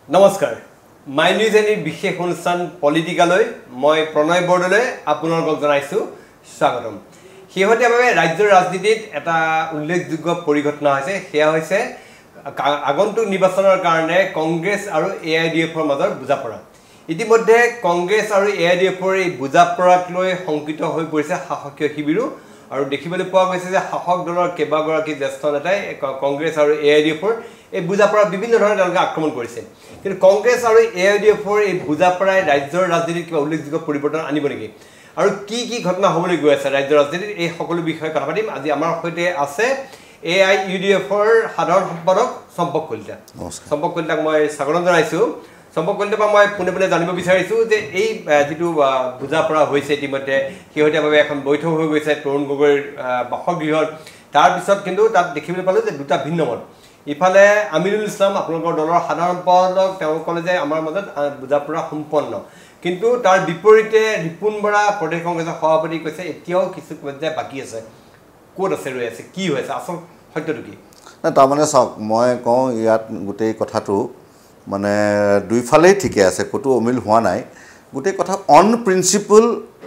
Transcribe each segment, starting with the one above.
নমস্কাৰ my news এনিৰ বিশেষ অনুষ্ঠান পলিটিকালৈ মই প্ৰণয় বৰদলৈ আপোনালোকক জনাইছো স্বাগতম শেহতীয়াভাৱে ৰাজ্যৰ ৰাজনীতিত এটা উল্লেখযোগ্য পৰিঘটনা হৈছে সেয়া হৈছে আগন্তুক নিৰ্বাচনৰ কাৰণে কংগ্ৰেছ আৰু AIUDF-ৰ মাজৰ বুজাপৰা ইতিমধ্যে কংগ্ৰেছ আৰু AIUDF-ৰ এই বুজাপৰাক লৈ সংকিত হৈ পৰিছে শাসকীয় শিবিৰো আৰু দেখিবলৈ পোৱা গৈছে যে শাসক দলৰ কেইবাগৰাকী জ্যেষ্ঠ নেতাই কংগ্ৰেছ আৰু AIUDF-ৰ এই বুজাপৰা বিভিন্ন ধৰণে তেওঁলোকে আক্ৰমণ কৰিছে কিন্তু কংগ্ৰেছ আৰু AIUDF-ৰ এই বুজাপৰাই ৰাজ্যৰ ৰাজনীতিত কিবা উল্লেখযোগ্য পৰিৱৰ্তন আনিব নেকি আৰু কি কি ঘটনা হ'বলৈ গৈ আছে ৰাজ্যৰ ৰাজনীতিত এই সকলো বিষয়ে কথা পাতিম আজি আমাৰ সৈতে আছে AIUDF-ৰ সাধাৰণ সম্পাদক সম্পক কলিতা সম্পক কলিতাক মই স্বাগতম জনাইছো সম্পক কলিতাক মই পুনে জানিব বিচাৰিছো যে এই যেটো বুজাপৰা হৈছে ইতিমধ্যে শেহতীয়াভাৱে এখন বৈঠক হৈ গৈছে তৰুণ গগৈৰ বাসগৃহত তাৰ পিছত কিন্তু তাত দেখিবলৈ পালো যে দুটা ভিন্ন মত ইফালে আমিনুল ইছলাম আপোনালোকৰ দলৰ সাধাৰণ সম্পাদক তেওঁ ক'লে যে আমাৰ মাজত বুজাপৰা সম্পন্ন কিন্তু তাৰ বিপৰীতে ৰিপুন বৰা প্ৰদেশ কংগ্ৰেছৰ সভাপতি কৈছে এতিয়াও কিছু পৰ্যায় বাকি আছে কোড আছে ৰৈ আছে কি হৈছে আসল সত্যটো কি না তাৰ মানে চাওক মই কওঁ ইয়াত গোটেই কথাটো মানে দুইফালেই ঠিকে আছে কতো অমিল হোৱা নাই গোটেই কথা অন প্ৰিন্সিপল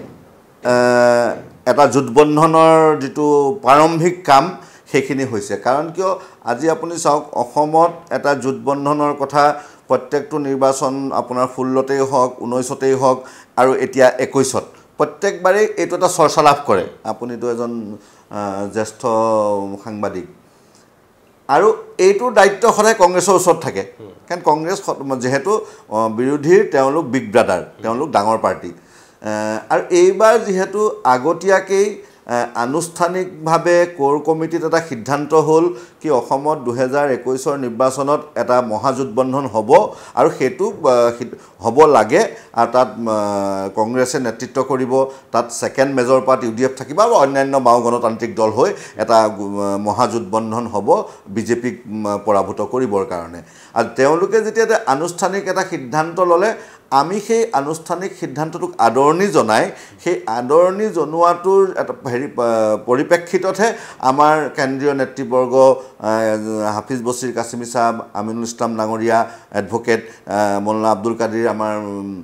এটা জোটবন্ধনৰ যেটো প্ৰাৰম্ভিক কাম সেইখিনি হৈছে কাৰণ কিয় আজি আপুনি চাওক অসমত এটা জোটবন্ধনৰ কথা প্ৰত্যেকটো নিৰ্বাচন আপোনাৰ 16তেই হওক 19তেই হওক আৰু এতিয়া 21ত প্ৰত্যেকবাৰে এইটো এটা চৰ্চা লাভ কৰে আপুনিতো এজন জ্যেষ্ঠ সাংবাদিক আৰু এইটো দায়িত্ব সদায় কংগ্ৰেছৰ ওচৰত থাকে কাৰণ কংগ্ৰেছ যেহেতু বিৰোধীৰ তেওঁলোক বিগ ব্ৰাদাৰ তেওঁলোক ডাঙৰ পাৰ্টি আৰু এইবাৰ যেহেতু আগতীয়াকৈ আনুষ্ঠানিকভাৱে কোৰ কমিটিত এটা সিদ্ধান্ত হ'ল কি অসমত 2021ৰ নিৰ্বাচনত এটা মহাজোটবন্ধন হ'ব আৰু হেতু হ'ব লাগে আৰু তাত কংগ্ৰেছে নেতৃত্ব কৰিব তাত সেকেন্ড মেজৰ পাৰ্ট UDF থাকিব আৰু অন্যান্য বাও গণতান্ত্ৰিক দল হৈ এটা মহাজোটবন্ধন হ'ব বিজেপিক পৰাভূত কৰিবৰ কাৰণে আৰু তেওঁলোকে যেতিয়া আনুষ্ঠানিক এটা সিদ্ধান্ত ল'লে আমি সেই আনুষ্ঠানিক সিদ্ধান্তটোক আদৰণি জনাই সেই আদৰণি জনোৱাটোৰ এটা পৰিপ্ৰেক্ষিততহে আমাৰ কেন্দ্ৰীয় নেতৃবৰ্গ হাফিজ বছিৰ কাছিমি সাহেব আমিনুল ইছলাম ডাঙৰীয়া এডভোকেট মৌলানা আব্দুল কাদিৰ আমাৰ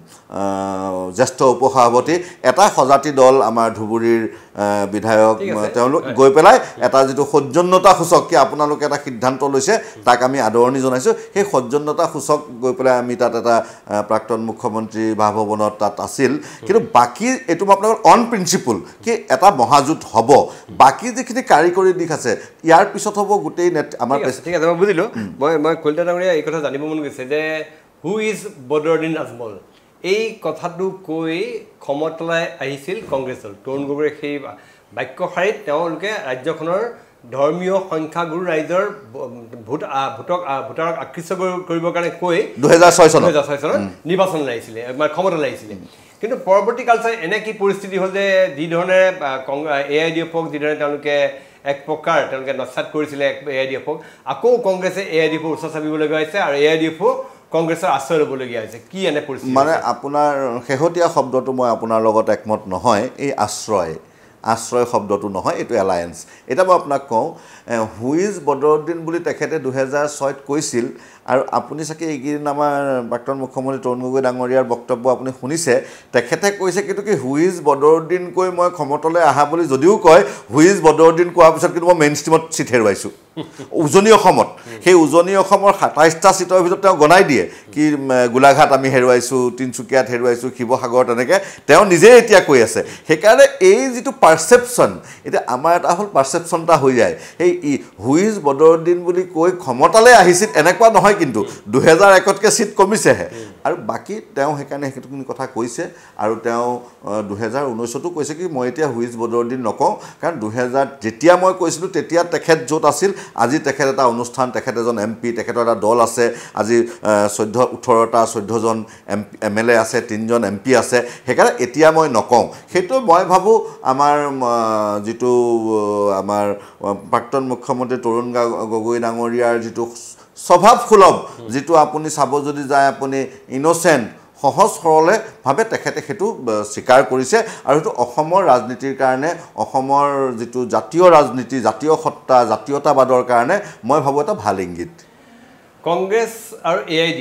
জ্যেষ্ঠ উপসভাপতি এটা সজাতি দল আমাৰ ধুবুৰীৰ বিধায়ক তেওঁলোক গৈ পেলাই এটা যেটো সজ্জনতা সূচক কি আপোনালোকে এটা সিদ্ধান্ত লৈছে তাক আমি আদৰণি জনাইছো সেই সজ্জনতা সূচক গৈ পেলাই আমি তাত এটা প্ৰাক্তন মুখ্যমন্ত্ৰী বাসভৱনত তাত আছিল কিন্তু বাকি এটো আপোনাৰ অন প্ৰিন্সিপল কি এটা মহাজোট হ'ব বাকি যিখিনি কাৰিকৰী দিশ আছে ইয়াৰ পিছত হ'ব গোটেই আমাৰ ঠিক আছে মই বুজিলো মই কলিতা ডাঙৰীয়া এই কথা জানিব মন গৈছে যে হু ইজ বদৰুদ্দিন আজমল এই কথাটো কৈ ক্ষমতালৈ আহিছিল কংগ্ৰেছ দল তৰুণ গগৈৰ সেই বাক্যশাৰীত তেওঁলোকে ৰাজ্যখনৰ ধৰ্মীয় সংখ্যাগুৰু ৰাইজৰ ভোটাৰক আকৃষ্ট কৰিবৰ কাৰণে কৈ 2006 চনত নিৰ্বাচনলৈ আহিছিলে ক্ষমতালৈ আহিছিলে কিন্তু পৰৱৰ্তী কালচাৰ এনে কি পৰিস্থিতি হ'ল যে যি ধৰণে AIUDF-ক যি ধৰণে তেওঁলোকে এক প্ৰকাৰ তেওঁলোকে নস্যাৎ কৰিছিলে AIUDF-ক আকৌ কংগ্ৰেছে AIUDF-ৰ ওচৰ চাপিবলগীয়া হৈছে আৰু AIUDF-ও কংগ্ৰেছৰ আশ্ৰয় ল'বলগীয়া হৈছে কি এনে পৰিস্থিতি মানে আপোনাৰ শেহতীয়া শব্দটো মই আপোনাৰ লগত একমত নহয় এই আশ্ৰয় শব্দটো নহয় এটো এলায়েন্স এটা মই আপোনাক কওঁ হুইজ বদৰুদ্দিন বুলি তেখেতে 2006ত কৈছিল আৰু আপুনি চাগে এইকেইদিন আমাৰ প্ৰাক্তন মুখ্যমন্ত্ৰী তৰুণ গগৈ ডাঙৰীয়াৰ বক্তব্য আপুনি শুনিছে তেখেতে কৈছে কিন্তু কি হুইজ বদৰুদ্দিন কৈ মই ক্ষমতালৈ আহা বুলি যদিও কয় হুইজ বদৰুদ্দিন কোৱাৰ পিছত কিন্তু মই মেইন ষ্ট্ৰীমত চিট হেৰুৱাইছোঁ উজনি অসমত সেই উজনি অসমৰ 27টা চিটৰ ভিতৰত তেওঁ গনাই দিয়ে কি গোলাঘাট আমি হেৰুৱাইছোঁ তিনচুকীয়াত হেৰুৱাইছোঁ শিৱসাগৰ তেনেকৈ তেওঁ নিজে এতিয়া কৈ আছে সেইকাৰণে এই যিটো পাৰসেপশ্যন এটা আমাৰ এটা হ'ল পাৰসেপশ্যনটা হৈ যায় এই হুইজ বদৰুদ্দিন বুলি কৈ ক্ষমতালৈ আহিছিল এনেকুৱা নহয় কিন্তু 2001তকৈ চিট কমিছেহে আৰু বাকি তেওঁ সেইকাৰণে সেইখিনি কথা কৈছে আৰু তেওঁ 2019তো কৈছে কি মই এতিয়া হুইজ বদৰুদ্দিন নকওঁ কাৰণ 2000 যেতিয়া মই কৈছিলোঁ তেতিয়া তেখেত য'ত আছিল আজি তেখেত এটা অনুষ্ঠান তেখেত এজন MP তেখেতৰ এটা দল আছে আজি 14জন MLA আছে 3জন MP আছে সেইকাৰণে এতিয়া মই নকওঁ সেইটো মই ভাবোঁ আমাৰ যেটো আমাৰ প্ৰাক্তন মুখ্যমন্ত্ৰী তৰুণ গগৈ ডাঙৰীয়াৰ যেটো স্বভাৱসুলভ যেটো আপুনি চাব যদি যায় আপুনি ইনোসেন্ট সহজ সৰলে ভাবে তেখেতে হেতু স্বীকাৰ কৰিছে আৰু হেতু অসমৰ ৰাজনীতিৰ কাৰণে অসমৰ যেটো জাতীয় ৰাজনীতি জাতীয় সত্তা জাতীয়তাবাদৰ কাৰণে মই ভাবো এটা ভাল ইংগিত কংগ্ৰেছ আৰু AIUDF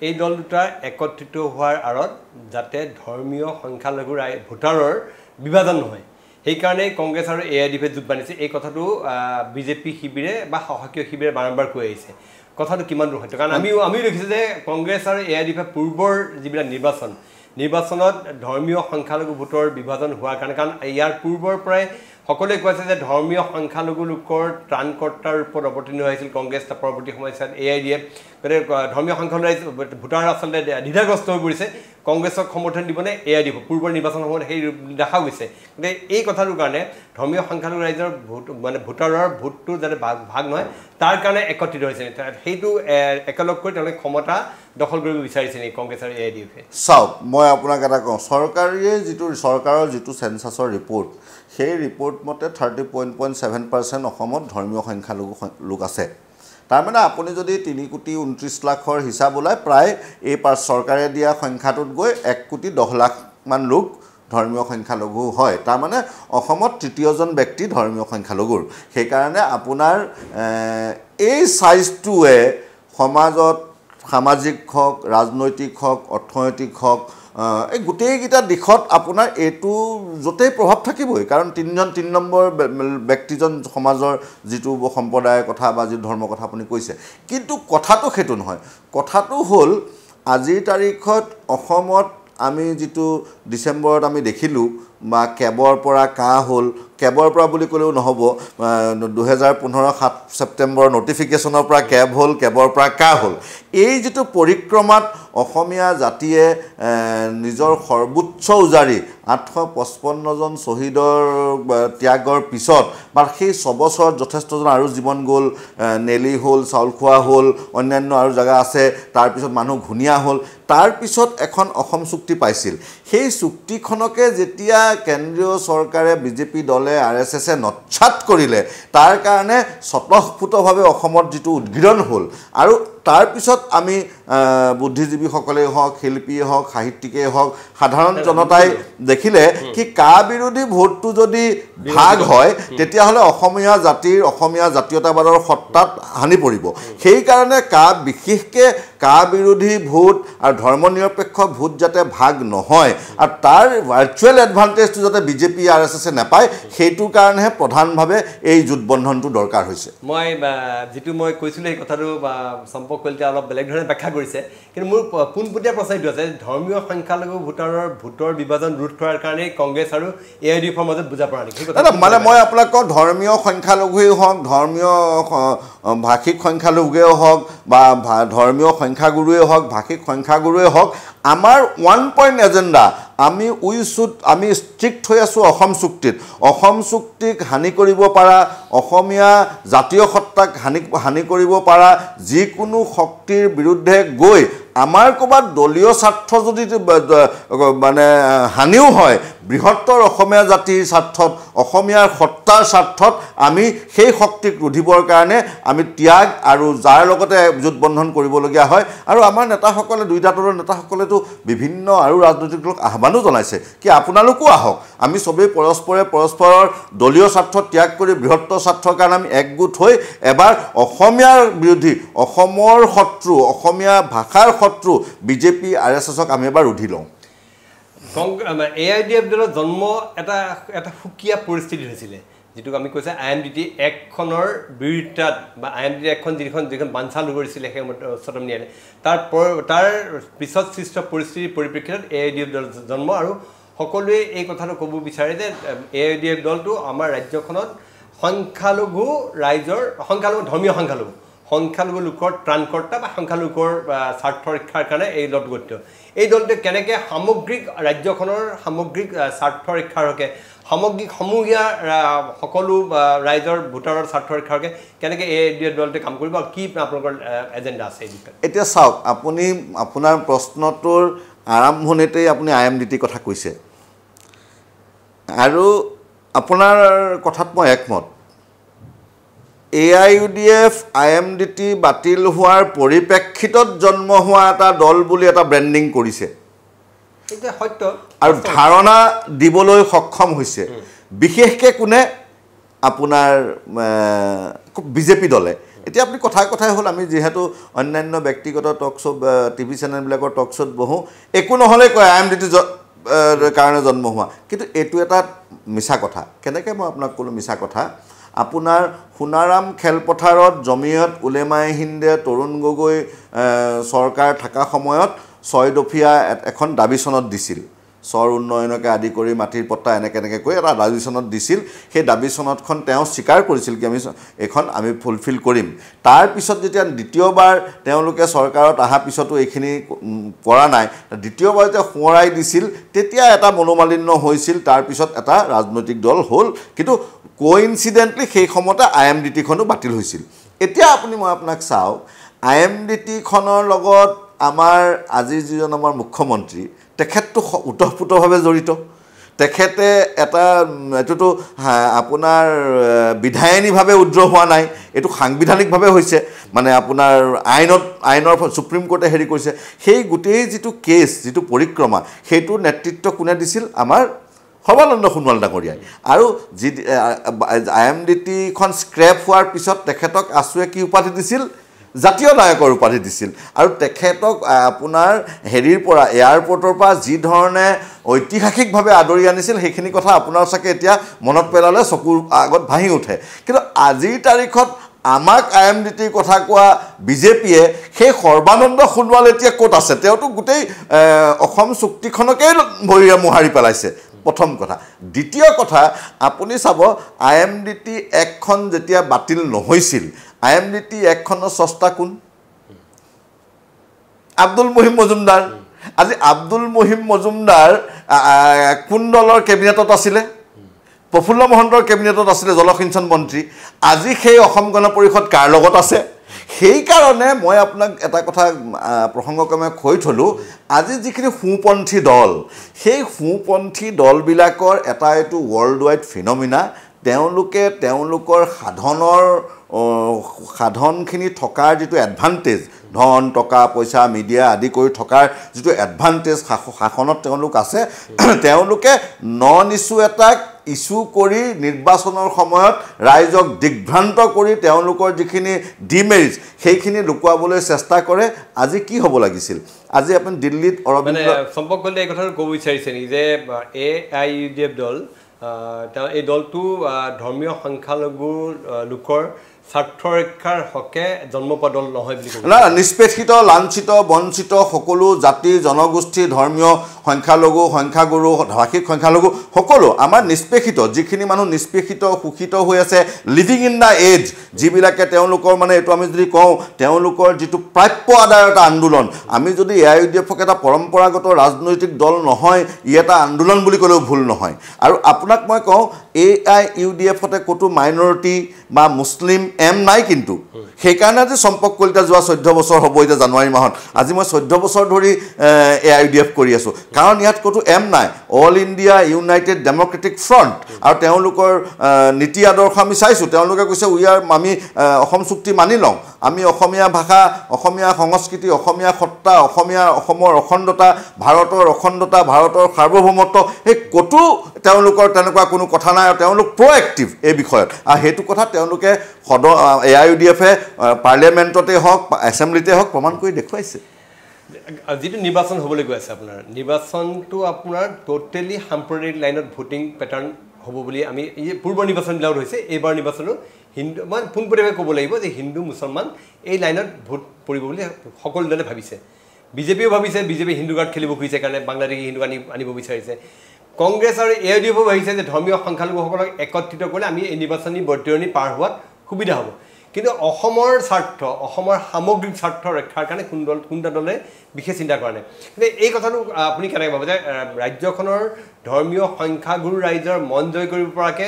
এই দল দুটা একত্ৰিত হোৱাৰ আঁৰত যাতে ধৰ্মীয় সংখ্যালঘু ভোটাৰৰ বিভাজন নহয় সেইকাৰণে কংগ্ৰেছ আৰু AIUDF-এ যোগ বান্ধিছে এই কথাটো বিজেপি শিবিৰে বা সহকীয় শিবিৰে বাৰম্বাৰ কৈ আহিছে কথাটো কিমান দূৰ হয়তো কাৰণ আমি দেখিছোঁ যে কংগ্ৰেছ আৰু AIUDF-এ পূৰ্বৰ যিবিলাক নিৰ্বাচনত ধৰ্মীয় সংখ্যালঘু ভোটৰ বিভাজন হোৱাৰ কাৰণ ইয়াৰ পূৰ্বৰ পৰাই সকলোৱে কৈছে যে ধৰ্মীয় সংখ্যালঘু লোকৰ ত্ৰাণকৰ্তাৰ ওপৰত অৱতীৰ্ণ হৈছিল কংগ্ৰেছ পৰৱৰ্তী সময়ত AIUDF গতিকে ধৰ্মীয় সংখ্যালঘু ভোটাৰ আচলতে দ্বিধাগ্ৰস্ত হৈ পৰিছে কংগ্ৰেছক সমৰ্থন দিবনে AIUDF পূৰ্বৰ নিৰ্বাচন সময়ত সেই দেখা গৈছে গতিকে এই কথাটোৰ কাৰণে ধৰ্মীয় সংখ্যালঘু ৰাইজৰ ভোট মানে ভোটাৰৰ ভোটটো যাতে ভাগ নহয় তাৰ কাৰণে একত্ৰিত হৈছে সেইটো একেলগ কৰি তেওঁলোকে ক্ষমতা দখল কৰিব বিচাৰিছে নেকি কংগ্ৰেছ আৰু AIUDF-এ চাওক মই আপোনাক এটা কওঁ চৰকাৰৰ যিটো সেন্সাছৰ ৰিপৰ্ট সেই ৰিপৰ্ট মতে 30.7% অসমত ধৰ্মীয় সংখ্যালঘু লোক আছে তাৰ মানে আপুনি যদি 3,29,00,000 হিচাপ ওলাই প্ৰায় এই চৰকাৰে দিয়া সংখ্যাটোত গৈ 1,10,00,000 মান লোক ধৰ্মীয় সংখ্যালঘু হয় তাৰ মানে অসমত তৃতীয়জন ব্যক্তি ধৰ্মীয় সংখ্যালঘুৰ সেইকাৰণে আপোনাৰ এই সাইজটোৱে সমাজত সামাজিক হওক ৰাজনৈতিক হওক অৰ্থনৈতিক হওক এই গোটেইকেইটা দিশত আপোনাৰ এইটো য'তেই প্ৰভাৱ থাকিবই কাৰণ 3 নম্বৰ ব্যক্তিজন সমাজৰ যিটো সম্প্ৰদায়ৰ কথা বা যি ধৰ্মৰ কথা আপুনি কৈছে কিন্তু কথাটো সেইটো নহয় কথাটো হ'ল আজিৰ তাৰিখত অসমত আমি যিটো ডিসেম্বৰত আমি দেখিলোঁ বা কেবৰ পৰা কাহ হ'ল কেবৰ পৰা বুলি ক'লেও নহ'ব 2015 7 ছেপ্টেম্বৰ নটিফিকেশ্যনৰ পৰা কেব হ'ল কেবৰ পৰা কাহ হ'ল এই যিটো পৰিক্ৰমাত অসমীয়া জাতিয়ে নিজৰ সৰ্বোচ্চ উজাৰি 855 জন শহীদৰ ত্যাগৰ পিছত বা সেই 6 বছৰত যথেষ্টজন আৰু জীৱন গ'ল নেলি হ'ল চাউলখোৱা হ'ল অন্যান্য আৰু জায়গা আছে তাৰ পিছত মানুহ ঘুনিয়া হ'ল তাৰ পিছত এখন অসম চুক্তি পাইছিল সেই চুক্তিখনকে যেতিয়া কেন্দ্ৰীয় চৰকাৰে বিজেপি দলে RSS-এ নচ্ছাত কৰিলে তাৰ কাৰণে স্বতঃস্ফূৰ্তভাৱে অসমত যিটো উদ্গীৰণ হ'ল আৰু তাৰ পিছত আমি বুদ্ধিজীৱীসকলেই হওক শিল্পীয়ে হওক সাহিত্যিকেই হওক সাধাৰণ জনতাই দেখিলে কি কা বিৰোধী ভোটটো যদি ভাগ হয় তেতিয়াহ'লে অসমীয়া জাতীয়তাবাদৰ সত্তাত হানি পৰিব সেইকাৰণে বিশেষকৈ কা বিৰোধী ভোট আৰু ধৰ্মনিৰপেক্ষ ভোট যাতে ভাগ নহয় আৰু তাৰ ভাৰ্চুৱেল এডভান্টেজটো যাতে বিজেপি RSS-এ নাপায় সেইটোৰ কাৰণেহে প্ৰধানভাৱে এই জোটবন্ধনটো দৰকাৰ হৈছে যিটো মই কৈছিলোঁ সেই কথাটো সম্পৰ্ক কলিতা অলপ বেলেগ ধৰণে ব্যাখ্যা কৰিছে কিন্তু মোৰ পোনপটীয়া প্ৰশ্নটো আছে ধৰ্মীয় সংখ্যালঘু ভোটৰ বিভাজন ৰোধ কৰাৰ কাৰণে কংগ্ৰেছ আৰু AIUDF-ৰ মাজত বুজা পৰা নেকি মানে মই আপোনাক কওঁ ধৰ্মীয় সংখ্যালঘুৱেই হওক ধৰ্মীয় ভাষিক সংখ্যালঘুৱেই হওক বা ধৰ্মীয় সংখ্যাগুৰুৱে হওক ভাষিক সংখ্যাগুৰুৱে হওক আমাৰ 1 পইণ্ট এজেণ্ডা আমি ষ্ট্ৰিক্ট হৈ আছোঁ অসম চুক্তিক হানি কৰিব পাৰা অসমীয়া জাতীয় সত্তাক হানি কৰিব পাৰা যিকোনো শক্তিৰ বিৰুদ্ধে গৈ আমাৰ ক'ৰবাত দলীয় স্বাৰ্থ যদি মানে হানিও হয় বৃহত্তৰ অসমীয়া জাতিৰ স্বাৰ্থত অসমীয়াৰ সত্তাৰ স্বাৰ্থত আমি সেই শক্তিক ৰুধিবৰ কাৰণে আমি ত্যাগ আৰু যাৰ লগতে জোটবন্ধন কৰিবলগীয়া হয় আৰু আমাৰ নেতাসকলে দুইটা দলৰ নেতাসকলেতো বিভিন্ন আৰু ৰাজনৈতিক দলক আহ্বানো জনাইছে কি আপোনালোকো আহক আমি সবেই পৰস্পৰৰ দলীয় স্বাৰ্থ ত্যাগ কৰি বৃহত্তৰ স্বাৰ্থৰ কাৰণে আমি একগোট হৈ এবাৰ অসমীয়াৰ বিৰোধী অসমৰ শত্ৰু অসমীয়া ভাষাৰ শত্ৰু বিজেপি RSS-ক আমি এবাৰ ৰুধি লওঁ AIUDF দলৰ জন্ম এটা সুকীয়া পৰিস্থিতি হৈছিলে যেটো আমি কৈছে IMDT একখনৰ বিৰুদ্ধত বা IMDT একখন যিখন বানচাল কৰিছিলে সেই উচ্চতম ন্যায়ালয়ে তাৰ পিছত সৃষ্ট পৰিস্থিতিৰ পৰিপ্ৰেক্ষিতত AIUDF দলৰ জন্ম আৰু সকলোৱে এই কথাটো ক'ব বিচাৰে যে AIUDF দলটো আমাৰ ৰাজ্যখনত সংখ্যালঘু ধৰ্মীয় সংখ্যালঘু লোকৰ ত্ৰাণকৰ্তা বা সংখ্যালঘুৰ স্বাৰ্থ ৰক্ষাৰ কাৰণে এই দলটো গঠিত এই দলটোৱে কেনেকৈ ৰাজ্যখনৰ সামগ্ৰিক স্বাৰ্থ ৰক্ষাৰ হকে সমূহীয়া সকলো ৰাইজৰ ভোটাৰৰ স্বাৰ্থ ৰক্ষাৰ হকে কেনেকৈ AIUDF দলটোৱে কাম কৰিব আৰু কি আপোনালোকৰ এজেণ্ডা আছে এই বিষয়ে এতিয়া চাওক আপুনি আপোনাৰ প্ৰশ্নটোৰ আৰম্ভণিতেই আপুনি IMDT কথা কৈছে আৰু আপোনাৰ কথাত মই একমত AIUDF IMDT বাতিল হোৱাৰ পৰিপ্ৰেক্ষিতত জন্ম হোৱা এটা দল বুলি এটা ব্ৰেণ্ডিং কৰিছে এটা সত্য আৰু ধাৰণা দিবলৈ সক্ষম হৈছে বিশেষকৈ কোনে আপোনাৰ বিজেপি দলে এতিয়া আপুনি কথাই হ'ল আমি যেহেতু অন্যান্য ব্যক্তিগত টক শ্ব' টিভি চেনেলবিলাকৰ টক শ্ব'ত বহোঁ একো নহ'লে কয় IMDT কাৰণে জন্ম হোৱা কিন্তু এইটো এটা মিছা কথা কেনেকৈ মই আপোনাক ক'লোঁ মিছা কথা আপোনাৰ সোণাৰাম খেলপথাৰত জমিয়ত উলেমায়ে হিন্দে তৰুণ গগৈ চৰকাৰ থকা সময়ত 6 দফীয়া এখন দাবী চনত দিছিল চৰ উন্নয়নকে আদি কৰি মাটিৰ পট্টা এনেকৈ কৈ এটা দাবী চনত দিছিল সেই দাবী চনতখন তেওঁ স্বীকাৰ কৰিছিল কি আমি ফুলফিল কৰিম তাৰ পিছত যেতিয়া দ্বিতীয়বাৰ তেওঁলোকে চৰকাৰত অহা পিছতো এইখিনি কৰা নাই দ্বিতীয়বাৰ যেতিয়া সোঁৱৰাই দিছিল তেতিয়া এটা মনোমালিন্য হৈছিল তাৰ পিছত এটা ৰাজনৈতিক দল হ'ল কিন্তু কোইনসিডেন্টলি সেই সময়তে IMDT খনো বাতিল হৈছিল এতিয়া মই আপোনাক চাওক IMDT খনৰ লগত আমাৰ আজি যিজন আমাৰ মুখ্যমন্ত্ৰী তেখেতটো উতঃপুতভাৱে জড়িত তেখেতে এটা এটোতো আপোনাৰ বিধায়নীভাৱে উদ্ৰ হোৱা নাই এটো সাংবিধানিকভাৱে হৈছে মানে আপোনাৰ আইনৰ সুপ্ৰিম কোৰ্টে হেৰি কৰিছে সেই গোটেই যিটো কেছ যিটো পৰিক্ৰমা সেইটো নেতৃত্ব কোনে দিছিল আমাৰ সৰ্বানন্দ সোণোৱাল ডাঙৰীয়াই আৰু যি IMDT খন স্ক্ৰেপ হোৱাৰ পিছত তেখেতক আছুৱে কি উপাধি দিছিল জাতীয় নায়কৰ উপাধি দিছিল আৰু তেখেতক আপোনাৰ হেৰিৰ পৰা এয়াৰপৰ্টৰ পৰা যি ধৰণে ঐতিহাসিকভাৱে আদৰি আনিছিল সেইখিনি কথা আপোনাৰ চাগে এতিয়া মনত পেলালে চকুৰ আগত ভাহি উঠে কিন্তু আজিৰ তাৰিখত আমাক IMDT কথা কোৱা বিজেপিয়ে সেই সৰ্বানন্দ সোণোৱাল এতিয়া ক'ত আছে তেওঁতো গোটেই অসম চুক্তিখনকে ভৰিৰে মোহাৰি পেলাইছে প্ৰথম কথা দ্বিতীয় কথা আপুনি চাব IMDT একখন যেতিয়া বাতিল নহৈছিল IMDT একখনৰ সস্তা কোন আব্দুল মুহিম মজুমদাৰ আজি আব্দুল মুহিম মজুমদাৰ কোন দলৰ কেবিনেটত আছিলে প্ৰফুল্ল মহন্তৰ কেবিনেটত আছিলে জলসিঞ্চন মন্ত্ৰী আজি সেই অসম গণ পৰিষদ কাৰ লগত আছে সেই কাৰণে মই আপোনাক এটা কথা প্ৰসংগক্ৰমে কৈ থলো আজি যিখিনি সুপন্থী দল সেই সুপন্থী দলবিলাকৰ এটা এটো ওয়াৰ্ল্ড ওয়াইড ফিনমিনা তেওঁলোকে তেওঁলোকৰ সাধনখিনি থকাৰ যিটো এডভান্টেজ ধন টকা পইচা মিডিয়া আদি কৰি থকাৰ যিটো এডভান্টেজ শাসনত তেওঁলোক আছে তেওঁলোকে নন ইস্যু এটাক ইস্যু কৰি নিৰ্বাচনৰ সময়ত ৰাইজক দিগভ্ৰান্ত কৰি তেওঁলোকৰ যিখিনি ডিমেৰিটছ সেইখিনি লুকুৱাবলৈ চেষ্টা কৰে আজি কি হ'ব লাগিছিল আজি আপুনি দিল্লীত মানে সম্পৰ্ক কৰিলে এই কথাটো ক'ব বিচাৰিছে নি যে AIUDF দল এই দলটো ধৰ্মীয় সংখ্যালঘু লোকৰ স্বাৰ্থ ৰক্ষাৰ হকে জন্ম পোৱা দল নহয় বুলি ক'ব না নিষ্পেষিত লাঞ্ছিত বঞ্চিত সকলো জাতি জনগোষ্ঠী ধৰ্মীয় সংখ্যালঘু সংখ্যাগুৰু ভাষিক সংখ্যালঘু সকলো আমাৰ নিষ্পেষিত যিখিনি মানুহ নিষ্পেষিত শোষিত হৈ আছে লিভিং ইন দা এজ যিবিলাকে তেওঁলোকৰ মানে এইটো আমি যদি কওঁ তেওঁলোকৰ যিটো প্ৰাপ্য আদায়ৰ এটা আন্দোলন আমি যদি AIUDF-ক এটা পৰম্পৰাগত ৰাজনৈতিক দল নহয় ই এটা আন্দোলন বুলি ক'লেও ভুল নহয় আৰু আপোনাক মই কওঁ AIUDF-তে কতো মাইনৰিটি বা মুছলিম নাই কিন্তু সেই কাৰণে যে সম্পৰ্ক কলিতা যোৱা 14 বছৰ হ'ব এটা জানুৱাৰী মাহত আজি মই 14 বছৰ ধৰি AIUDF কৰি আছো কাৰণ ইয়াত কতো নাই all India united democratic front আৰু তেওঁলোকৰ নীতি আদৰ্শ আমি চাইছো তেওঁলোকে কৈছে আমি অসম চুক্তি মানি লওঁ আমি অসমীয়া ভাষা অসমীয়া সংস্কৃতি অসমীয়া সত্তা অসমৰ অখণ্ডতা ভাৰতৰ সাৰ্বভৌমত্ব এই কতো তেওঁলোকৰ তেনেকুৱা কোনো কথা নাই আৰু তেওঁলোক প্ৰএক্টিভ এই বিষয়ত আৰু হেতু কথা তেওঁলোকে AIUDF-এ পাৰ্লিয়ামেণ্টতে হওক এছেম্বলিতে হওক প্ৰমাণ কৰি দেখুৱাইছে যেটো নিৰ্বাচন হ'বলৈ গৈ আছে আপোনাৰ নিৰ্বাচনটো আপোনাৰ টোটেলি সাম্প্ৰদায়িক লাইনত ভোটিং প্যাটাৰ্ন হ'ব বুলি আমি পূৰ্ব নিৰ্বাচনবিলাকত হৈছে এইবাৰ নিৰ্বাচনো হিন্দু মানে পোনপটীয়াকৈ ক'ব লাগিব যে হিন্দু মুছলমান এই লাইনত ভোট পৰিব বুলি সকলো দলে ভাবিছে বিজেপিও ভাবিছে বিজেপি হিন্দু কাৰ্ড খেলিব খুজিছে কাৰণে বাংলাদেশী হিন্দু আনিব বিচাৰিছে কংগ্ৰেছ আৰু AIUDF ভাবিছে যে ধৰ্মীয় সংখ্যালঘুসকলক একত্ৰিত কৰিলে আমি এই নিৰ্বাচনী বৰ্তৰণি পাৰ হোৱাত সুবিধা হ'ব কিন্তু অসমৰ স্বাৰ্থ অসমৰ সামগ্ৰিক স্বাৰ্থ ৰক্ষাৰ কাৰণে কোনটা দলে বিশেষ চিন্তা কৰা নাই কিন্তু এই কথাটো আপুনি কেনেকৈ ভাবে যে ৰাজ্যখনৰ ধৰ্মীয় সংখ্যাগুৰু ৰাইজৰ মন জয় কৰিব পৰাকৈ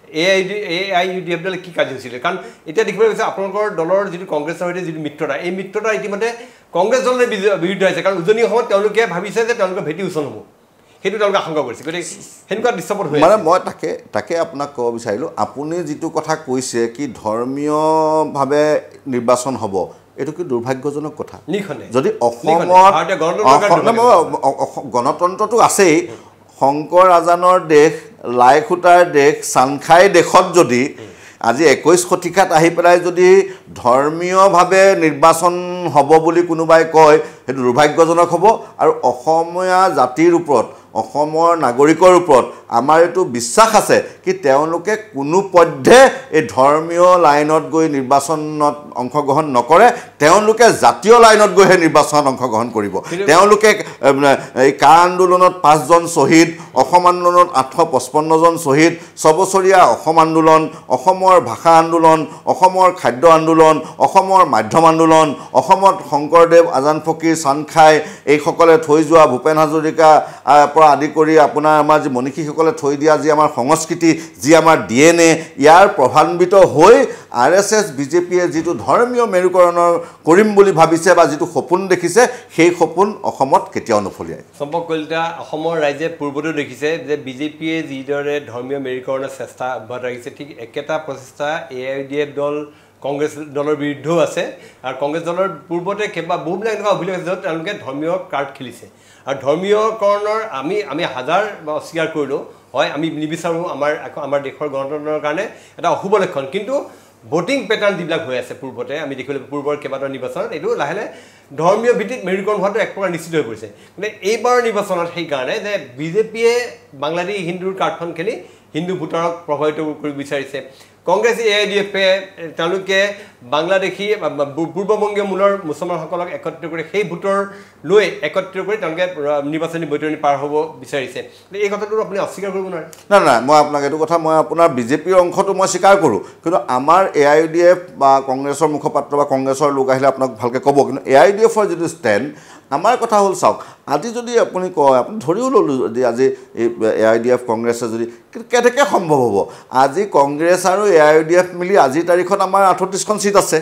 AIUDF দলে কি কাজ হৈছিলে কাৰণ এতিয়া দেখিবলৈ গৈছে আপোনালোকৰ দলৰ যিটো কংগ্ৰেছৰ সৈতে যিটো মিত্ৰতা এই মিত্ৰতা ইতিমধ্যে কংগ্ৰেছ দলৰ বিৰুদ্ধে হৈছে কাৰণ উজনি অসমত তেওঁলোকে ভাবিছে যে তেওঁলোকৰ ভেটি উচন হ'ব সেইটো তেওঁলোকে আশংকা কৰিছে গতিকে সেনেকুৱা দৃশ্যপট হৈ মানে মই তাকে আপোনাক ক'ব বিচাৰিলোঁ আপুনি যিটো কথা কৈছে কি ধৰ্মীয়ভাৱে নিৰ্বাচন হ'ব এইটো কি দুৰ্ভাগ্যজনক কথা যদি অসমত গণতন্ত্ৰটো আছেই শংকৰ আজানৰ দেশ লাইখুটাৰ দেশ চানখাই দেশত যদি আজি 21 শতিকাত আহি পেলাই যদি ধৰ্মীয়ভাৱে নিৰ্বাচন হ'ব বুলি কোনোবাই কয় সেইটো দুৰ্ভাগ্যজনক হ'ব আৰু অসমীয়া জাতিৰ ওপৰত অসমৰ নাগৰিকৰ ওপৰত আমাৰ এটো বিশ্বাস আছে কি তেওঁলোকে কোনো পদ্ধে এই ধৰ্মীয় লাইনত গৈ নিৰ্বাচনত অংশগ্ৰহণ নকৰে তেওঁলোকে জাতীয় লাইনত গৈ নিৰ্বাচনত অংশগ্ৰহণ কৰিব তেওঁলোকে এই কা আন্দোলনত 5 জন শহীদ অসম আন্দোলনত 855 জন শহীদ সবছৰীয়া অসম আন্দোলন অসমৰ ভাষা আন্দোলন অসমৰ খাদ্য আন্দোলন অসমৰ মাধ্যম আন্দোলন অসমত শংকৰদেৱ আজান ফকীৰ চানখাই এই সকলে থৈ যোৱা ভূপেন হাজৰিকা আদি কৰি আপোনাৰ আমাৰ যে মনিষীসকলে থৈ দিয়া যে আমাৰ সংস্কৃতি যি আমাৰ ডিএনএ ইয়াৰ প্ৰভাৱান্বিত হৈ আৰএছএছ বিজেপিয়ে যেটো ধৰ্মীয় মেৰুকৰণৰ কৰিম বুলি ভাবিছে বা যেটো সপোন দেখিছে সেই সপোন অসমত কেতিয়াও নফলিয়ায় সম্পৰ্ক কলিতা অসমৰ ৰাজ্যে পূৰ্বতে দেখিছে যে বিজেপিয়ে যিদৰে ধৰ্মীয় মেৰুকৰণৰ চেষ্টা অব্যাহত ৰাখিছে ঠিক একেটা প্ৰচেষ্টা AIUDF দল কংগ্ৰেছ দলৰ বিৰুদ্ধেও আছে আৰু কংগ্ৰেছ দলৰ পূৰ্বতে কেবা বহুবিলাক এনেকুৱা অভিযোগ আছে য'ত তেওঁলোকে ধৰ্মীয় কাৰ্ড খেলিছে আৰু ধৰ্মীয়কৰণৰ আমি হাজাৰ অস্বীকাৰ কৰিলোঁ হয় আমি নিবিচাৰোঁ আমাৰ দেশৰ গণতন্ত্ৰৰ কাৰণে এটা অশুভ লক্ষণ কিন্তু ভোটিং পেটাৰ্ণ যিবিলাক হৈ আছে পূৰ্বতে আমি দেখিলোঁ পূৰ্বৰ কেইবাটাও নিৰ্বাচনত এইটো লাহে লাহে ধৰ্মীয় ভিত্তিত মেৰুকৰণ হোৱাটো এক প্ৰকাৰ নিশ্চিত হৈ পৰিছে মানে এইবাৰ নিৰ্বাচনত সেইকাৰণে যে বিজেপিয়ে বাংলাদেশী হিন্দুৰ কাৰ্ডখন খেলি হিন্দু ভোটাৰক প্ৰভাৱিত কৰিব বিচাৰিছে কংগ্ৰেছ AIUDF-এ তেওঁলোকে বাংলাদেশী পূৰ্ববংগীয় মূলৰ মুছলমানসকলক একত্ৰিত কৰি সেই ভোটৰ লৈ একত্ৰিত কৰি তেওঁলোকে নিৰ্বাচনী বৈতৰণি পাৰ হ'ব বিচাৰিছে এই কথাটো আপুনি অস্বীকাৰ কৰিব নোৱাৰে না মই আপোনাক এইটো কথা মই আপোনাৰ বিজেপিৰ অংশটো মই স্বীকাৰ কৰোঁ কিন্তু আমাৰ AIUDF বা কংগ্ৰেছৰ মুখপাত্ৰ বা কংগ্ৰেছৰ লোক আহিলে আপোনাক ভালকৈ ক'ব কিন্তু AIUDF-ৰ যিটো ষ্টেণ্ড আমাৰ কথা হ'ল চাওক আজি যদি আপুনি কয় আপুনি ধৰিও ল'লোঁ যদি আজি AIUDF কংগ্ৰেছে যদি কেনেকৈ সম্ভৱ হ'ব আজি কংগ্ৰেছ আৰু AIUDF মিলি আজিৰ তাৰিখত আমাৰ 38খন সিট আছে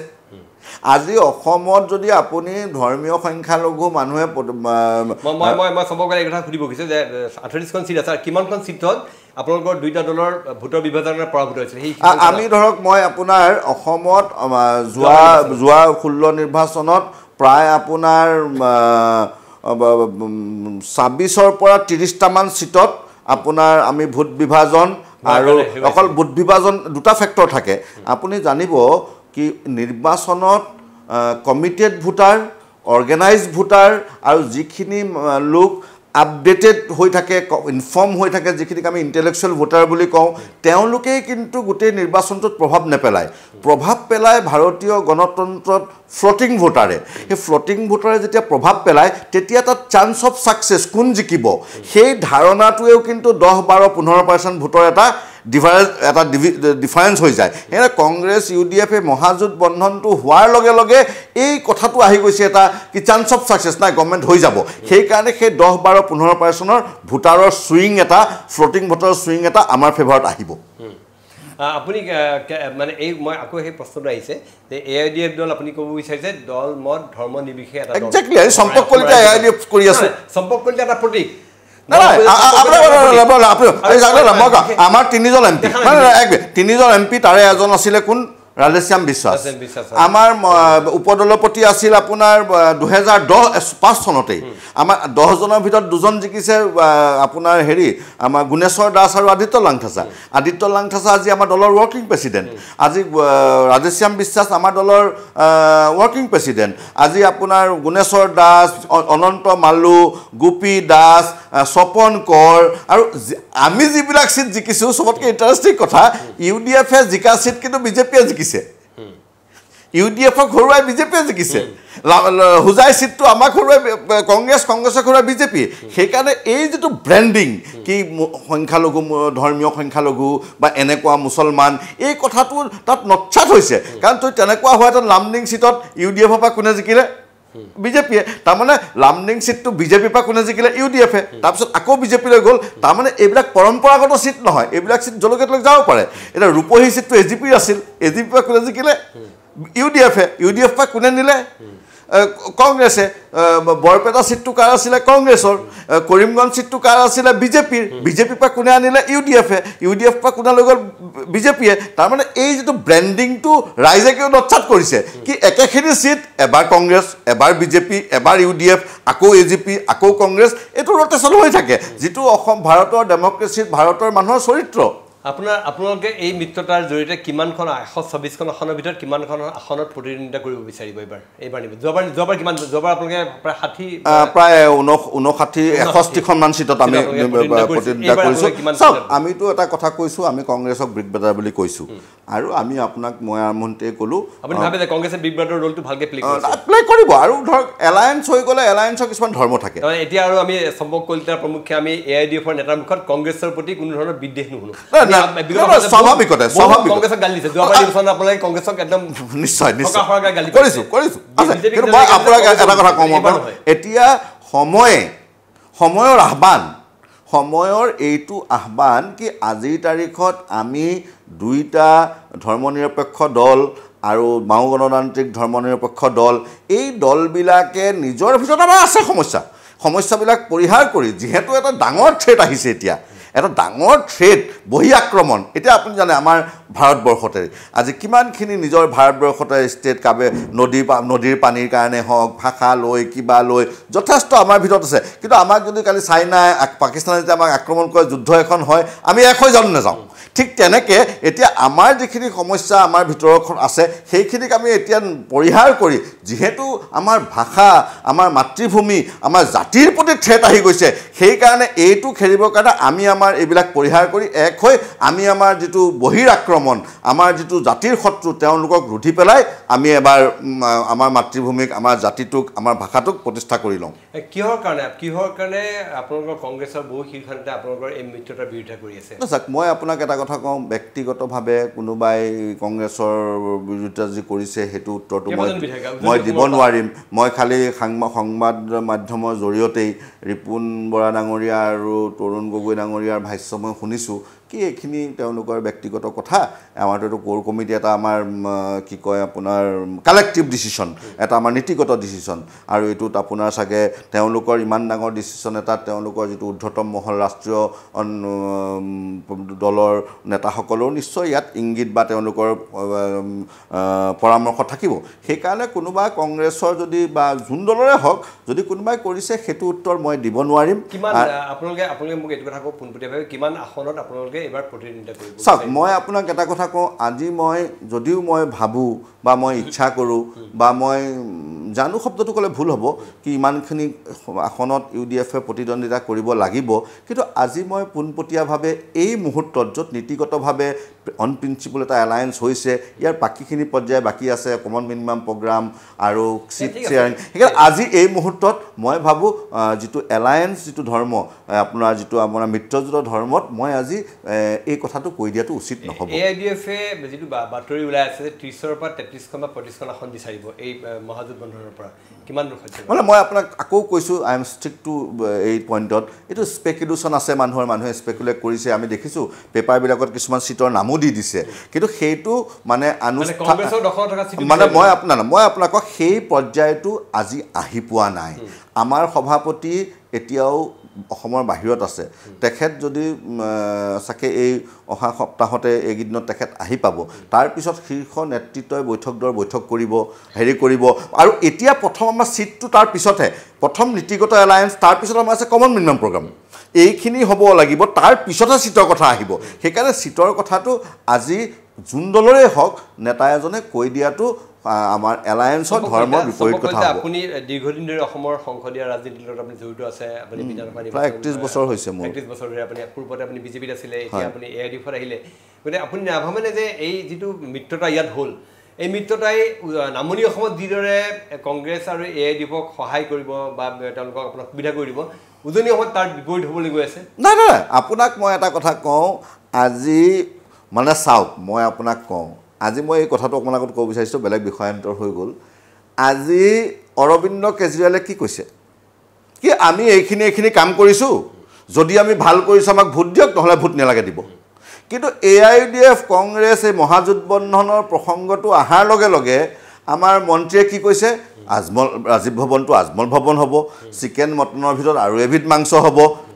আজি অসমত যদি আপুনি ধৰ্মীয় সংখ্যালঘু মানুহে মই সবকে এই কথা সুধিব গৈছে যে 38খন সিট আছে কিমানখন সিটত আপোনালোকৰ দুইটা দলৰ ভোটৰ বিভাজনৰ পৰাভূত হৈছিল আমি ধৰক মই আপোনাৰ অসমত যোৱা 16 নিৰ্বাচনত প্ৰায় আপোনাৰ 26ৰ পৰা 30টা মান সিটত আপোনাৰ আমি ভোট বিভাজন আৰু অকল ভোট বিভাজন দুটা ফেক্টৰ থাকে আপুনি জানিব কি নিৰ্বাচনত কমিটেড ভোটাৰ অৰ্গেনাইজড ভোটাৰ আৰু যিখিনি লোক আপডেটেড হৈ থাকে ইনফৰ্ম হৈ থাকে যিখিনিক আমি ইণ্টেলেকচুৱেল ভোটাৰ বুলি কওঁ তেওঁলোকেই কিন্তু গোটেই নিৰ্বাচনটোত প্ৰভাৱ নেপেলায় প্ৰভাৱ পেলায় ভাৰতীয় গণতন্ত্ৰত ফ্লোটিং ভোটাৰে সেই ফ্লোটিং ভোটাৰে যেতিয়া প্ৰভাৱ পেলায় তেতিয়া তাত চান্স অফ ছাকচেছ কোন জিকিব সেই ধাৰণাটোৱেও কিন্তু 10-12-15% ভোটৰ এটা ডিফাৰেন্স হৈ যায় সেনে কংগ্ৰেছ UDF-এ মহাজোঁট বন্ধনটো হোৱাৰ লগে লগে এই কথাটো আহি গৈছে এটা কি চান্স অফ ছাকচেছ নাই গভৰ্ণমেণ্ট হৈ যাব সেইকাৰণে সেই 10-12-15%ৰ ভোটাৰৰ ছুইং এটা ফ্লোটিং ভোটাৰৰ ছুইং এটা আমাৰ ফেভাৰত আহিব আপুনি মানে এই মই আকৌ সেই প্ৰশ্নটো আহিছে যে AIUDF দল আপুনি ক'ব বিচাৰিছে দল মত ধৰ্ম নিৰ্বিশেষে এটা একজেক্টলি সম্পৰ্ক কলিতা AIUDF কৰি আছে সম্পৰ্ক কলিতা এটা প্ৰতীক আমাৰ 3জন MP 3জন MP তাৰে এজন আছিলে কোন ৰাজেশ্যাম বিশ্বাস আমাৰ উপদলপতি আছিল আপোনাৰ 2005 চনতেই আমাৰ 10 জনৰ ভিতৰত 2জন জিকিছে আপোনাৰ হেৰি আমাৰ গুণেশ্বৰ দাস আৰু আদিত্য লাংথাসা আজি আমাৰ দলৰ ৱৰ্কিং প্ৰেচিডেণ্ট আজি ৰাজেশ্যাম বিশ্বাস আমাৰ দলৰ ৱৰ্কিং প্ৰেচিডেণ্ট আজি আপোনাৰ গুণেশ্বৰ দাস অনন্ত মালু গোপী দাস স্বপন কৰ আৰু আমি যিবিলাক সিট জিকিছোঁ সবতকৈ ইণ্টাৰেষ্টিং কথা UDF-এ জিকা সিট কিন্তু বিজেপিয়ে জিকিছে UDF-ক ঘৰুৱাই বিজেপিয়ে জিকিছে হুজাই সিটটো আমাক ঘৰুৱাই কংগ্ৰেছে ঘৰুৱাই বিজেপি সেইকাৰণে এই যেটো ব্ৰেণ্ডিং কি সংখ্যালঘু ধৰ্মীয় সংখ্যালঘু বা এনেকুৱা মুছলমান এই কথাটো তাত নচ্ছাত হৈছে কাৰণ তই তেনেকুৱা হোৱা এটা লামডিং সিটত UDF-ৰ পৰা কোনে জিকিলে বিজেপিয়ে তাৰমানে লামডিং সিটটো বিজেপিৰ পৰা কোনে জিকিলে UDF-এ তাৰপিছত আকৌ বিজেপিলৈ গ'ল তাৰমানে এইবিলাক পৰম্পৰাগত সিট নহয় এইবিলাক সিট জলগেটলৈ যাব পাৰে এটা ৰূপহী সিটটো AGPৰ আছিল AGPৰ পৰা কোনে জিকিলে UDF পৰা কোনে নিলে কংগ্ৰেছে বৰপেটা সিটটো কাৰ আছিলে কংগ্ৰেছৰ কৰিমগঞ্জ সিটটো কাৰ আছিলে বিজেপিৰ পৰা কোনে আনিলে UDF পৰা কোনে লৈ গ'ল বিজেপিয়ে তাৰমানে এই যেটো ব্ৰেণ্ডিংটো ৰাইজে কিয় নচ্ছাত কৰিছে কি একেখিনি সিট এবাৰ কংগ্ৰেছ এবাৰ বিজেপি এবাৰ UDF আকৌ AGP আকৌ কংগ্ৰেছ এইটো ৰটেশ্যন হৈ থাকে যেটো অসম ভাৰতৰ ডেমক্ৰেচিত ভাৰতৰ মানুহৰ চৰিত্ৰ আপোনালোকে এই মিত্ৰতাৰ জৰিয়তে কিমানখন 126খন আসনৰ ভিতৰত কিমানখন আসনত প্ৰতিদ্বন্দ্বিতা কৰিব বিচাৰিব এইবাৰ নিব যোৱাবাৰ কিমান যোৱাবাৰ আপোনালোকে প্ৰায় 60 প্ৰায় 59-61খন মান সিটত আমি প্ৰতিদ্বন্দ্বিতা কৰিছো সব আমিতো এটা কথা কৈছো আমি কংগ্ৰেছক ব্ৰিক বেটাৰ বুলি কৈছো আৰু আমি আপোনাক মই আৰম্ভণতে কলো আপুনি ভাবে যে কংগ্ৰেছে ব্ৰিক বেটাৰ ৰোলটো ভালকে প্লে কৰিব আৰু ধৰক এলায়েন্স হৈ গলে এলায়েন্সৰ কিছুমান ধৰ্ম থাকে এতিয়া আৰু আমি সম্ভৱ কলিতাৰ প্ৰমুখ্যে আমি AIUDF-ৰ নেতাৰ মুখত কংগ্ৰেছৰ প্ৰতি কোনো ধৰণৰ বিদ্বেষ নুশুনো স্বাভাৱিকতে কংগ্ৰেছক গালি দিছে যোৱাবাৰ নিৰ্বাচনত আপোনালোকে কংগ্ৰেছক একদম নিশ্চয় গালি কৰিছো কিন্তু মই আপোনাক এটা কথা কম এতিয়া সময়ৰ সময়ৰ এইটো আহ্বান কি আজিৰ তাৰিখত আমি দুইটা ধৰ্মনিৰপেক্ষ দল আৰু মাও গণতান্ত্ৰিক ধৰ্মনিৰপেক্ষ দল এই দলবিলাকে নিজৰ ভিতৰত আমাৰ আছে সমস্যাবিলাক পৰিহাৰ কৰি যিহেতু এটা ডাঙৰ থ্ৰেট আহিছে এতিয়া এটা ডাঙৰ থ্ৰেট বহি আক্ৰমণ এতিয়া আপুনি জানে আমাৰ ভাৰতবৰ্ষতে আজি কিমানখিনি নিজৰ ভাৰতবৰ্ষতে ষ্টেট কাবে নদীৰ পানীৰ কাৰণে হওক ভাষা লৈ কিবা লৈ যথেষ্ট আমাৰ ভিতৰত আছে কিন্তু আমাক যদি কালি চাইনা পাকিস্তানে যদি আমাক আক্ৰমণ কৰে যুদ্ধ এখন হয় আমি এক হৈ জানো নাযাওঁ ঠিক তেনেকৈ এতিয়া আমাৰ যিখিনি সমস্যা আমাৰ ভিতৰত আছে সেইখিনিক আমি এতিয়া পৰিহাৰ কৰি যিহেতু আমাৰ ভাষা আমাৰ মাতৃভূমি আমাৰ জাতিৰ প্ৰতি থ্ৰেট আহি গৈছে সেইকাৰণে এইটো খেলিবৰ কাৰণে আমি আমাৰ এইবিলাক পৰিহাৰ কৰি এক হৈ আমি আমাৰ যিটো বহিৰ আক্ৰমণ আমাৰ যিটো জাতিৰ শত্ৰু তেওঁলোকক ৰুধি পেলাই আমি এবাৰ আমাৰ মাতৃভূমিক আমাৰ জাতিটোক আমাৰ ভাষাটোক প্ৰতিষ্ঠা কৰি লওঁ কিহৰ কাৰণে আপোনালোকৰ কংগ্ৰেছৰ বহু শীৰ্ষ নেতা আপোনালোকৰ এই মিত্ৰতাৰ বিৰোধিতা কৰি আছে চাওক মই আপোনাক এটা কথা কওঁ ব্যক্তিগতভাৱে কোনোবাই কংগ্ৰেছৰ বিৰোধিতা যি কৰিছে সেইটো উত্তৰটো মই দিব নোৱাৰিম মই খালি সংবাদ মাধ্যমৰ জৰিয়তেই ৰিপুন বৰা ডাঙৰীয়া আৰু তৰুণ গগৈ ডাঙৰীয়াৰ ভাষ্য মই শুনিছোঁ কি এইখিনি তেওঁলোকৰ ব্যক্তিগত কথা আমাৰতো কোৰ কমিটি এটা আমাৰ কি কয় আপোনাৰ কালেক্টিভ ডিচিশ্যন এটা আমাৰ নীতিগত ডিচিশ্যন আৰু এইটোত আপোনাৰ চাগে তেওঁলোকৰ ইমান ডাঙৰ ডিচিশ্যন এটা তেওঁলোকৰ যিটো ঊৰ্ধ্বতম মহল ৰাষ্ট্ৰীয় দলৰ নেতাসকলৰ নিশ্চয় ইয়াত ইংগিত বা তেওঁলোকৰ পৰামৰ্শ থাকিব সেইকাৰণে কোনোবা কংগ্ৰেছৰ যদি বা যোন দলৰে হওক যদি কোনোবাই কৰিছে সেইটো উত্তৰ মই দিব নোৱাৰিম আপোনালোকে মোক এইটো কথা কওক পোনপটীয়াভাৱে কিমান আসনত আপোনালোকে এবাৰ প্ৰতিদ্বন্দ্বিতা কৰিব চাওক মই আপোনাক এটা কথা কওঁ আজি যদিও মই ভাবোঁ বা মই ইচ্ছা কৰোঁ বা মই জানো শব্দটো ক'লে ভুল হ'ব কি ইমানখিনি আসনত UDF-এ প্ৰতিদ্বন্দ্বিতা কৰিব লাগিব কিন্তু আজি মই পোনপটীয়াভাৱে এই মুহূৰ্তত য'ত নীতিগতভাৱে অন প্ৰিন্সিপল এটা এলায়েন্স হৈছে ইয়াৰ বাকীখিনি পৰ্যায় বাকী আছে কমন মিনিমাম প্ৰগ্ৰাম আৰু চিট শ্বেয়াৰিং সেইকাৰণে আজি এই মুহূৰ্তত মই ভাবোঁ যিটো এলায়েন্স যিটো ধৰ্ম আপোনাৰ মিত্ৰজোঁটৰ ধৰ্মত মই আজি এই কথাটো কৈ দিয়াটো উচিত নহ'ব AIUDF-এ যিটো বাতৰি ওলাই আছে 30ৰ পৰা 33খন বা 35খন আসন বিচাৰিব এই মহাজোঁটবন্ধনৰ পৰা কিমান দূৰ সত্য মানে মই আপোনাক আকৌ কৈছোঁ আই এম ষ্টিক টু এই পইণ্টত এইটো স্পেকুলেশ্যন আছে মানুহে স্পেকুলেট কৰিছে আমি দেখিছোঁ পেপাৰবিলাকত কিছুমান চিটৰ নামো দি দিছে কিন্তু সেইটো মানে মানে মই আপোনাক সেই পৰ্যায়টো আজি আহি পোৱা নাই আমাৰ সভাপতি এতিয়াও অসমৰ বাহিৰত আছে তেখেত যদি চাকে এই অহা সপ্তাহতে এইকেইদিনত তেখেত আহি পাব তাৰপিছত শীৰ্ষ নেতৃত্বই বৈঠক কৰিব আৰু এতিয়া প্ৰথম আমাৰ চিটটো তাৰ পিছতহে প্ৰথম নীতিগত এলায়েন্স তাৰপিছত আমাৰ আছে কমন মিনিমাম প্ৰগ্ৰাম এইখিনি হ'ব লাগিব তাৰ পিছতহে চিটৰ কথা আহিব সেইকাৰণে চিটৰ কথাটো আজি যোন দলৰে হওক নেতা এজনে কৈ দিয়াটো আমাৰ এলায়েন্সৰ ধৰ্মৰ বিপৰীত কথা হ'ব আপুনি দীৰ্ঘদিন ধৰি অসমৰ সংসদীয় ৰাজনীতিৰ লগত আপুনি জড়িত আছে আপুনি বিধানসভা প্ৰায় 31 বছৰ হৈছে মোৰ 31 বছৰ ধৰি আপুনি পূৰ্বতে আপুনি বিজেপিত আছিলে এতিয়া আপুনি AIUDF-ত আহিলে গতিকে আপুনি নাভাবেনে যে এই যিটো মিত্ৰতা ইয়াত হ'ল এই মিত্ৰতাই নামনি অসমত যিদৰে কংগ্ৰেছ আৰু AIUDF-ক সহায় কৰিব বা তেওঁলোকক আপোনাক সুবিধা কৰি দিব উজনি অসমত তাৰ বিপৰীত হ'বলৈ গৈ আছে নাই আপোনাক মই এটা কথা কওঁ আজি মানে চাওক মই আপোনাক কওঁ আজি মই এই কথাটো অকণমান আগত ক'ব বিচাৰিছোঁ বেলেগ বিষয়ান্তৰ হৈ গ'ল আজি অৰবিন্দ কেজৰিৱালে কি কৈছে কি আমি এইখিনি কাম কৰিছোঁ যদি আমি ভাল কৰিছোঁ আমাক ভোট দিয়ক নহ'লে ভোট নালাগে দিব কিন্তু AIUDF কংগ্ৰেছ এই মহাজোঁটবন্ধনৰ প্ৰসংগটো অহাৰ লগে লগে আমাৰ মন্ত্ৰীয়ে কি কৈছে ৰাজীৱ ভৱনটো আজমল ভৱন হ'ব চিকেন মটনৰ ভিতৰত আৰু এবিধ মাংস হ'ব মই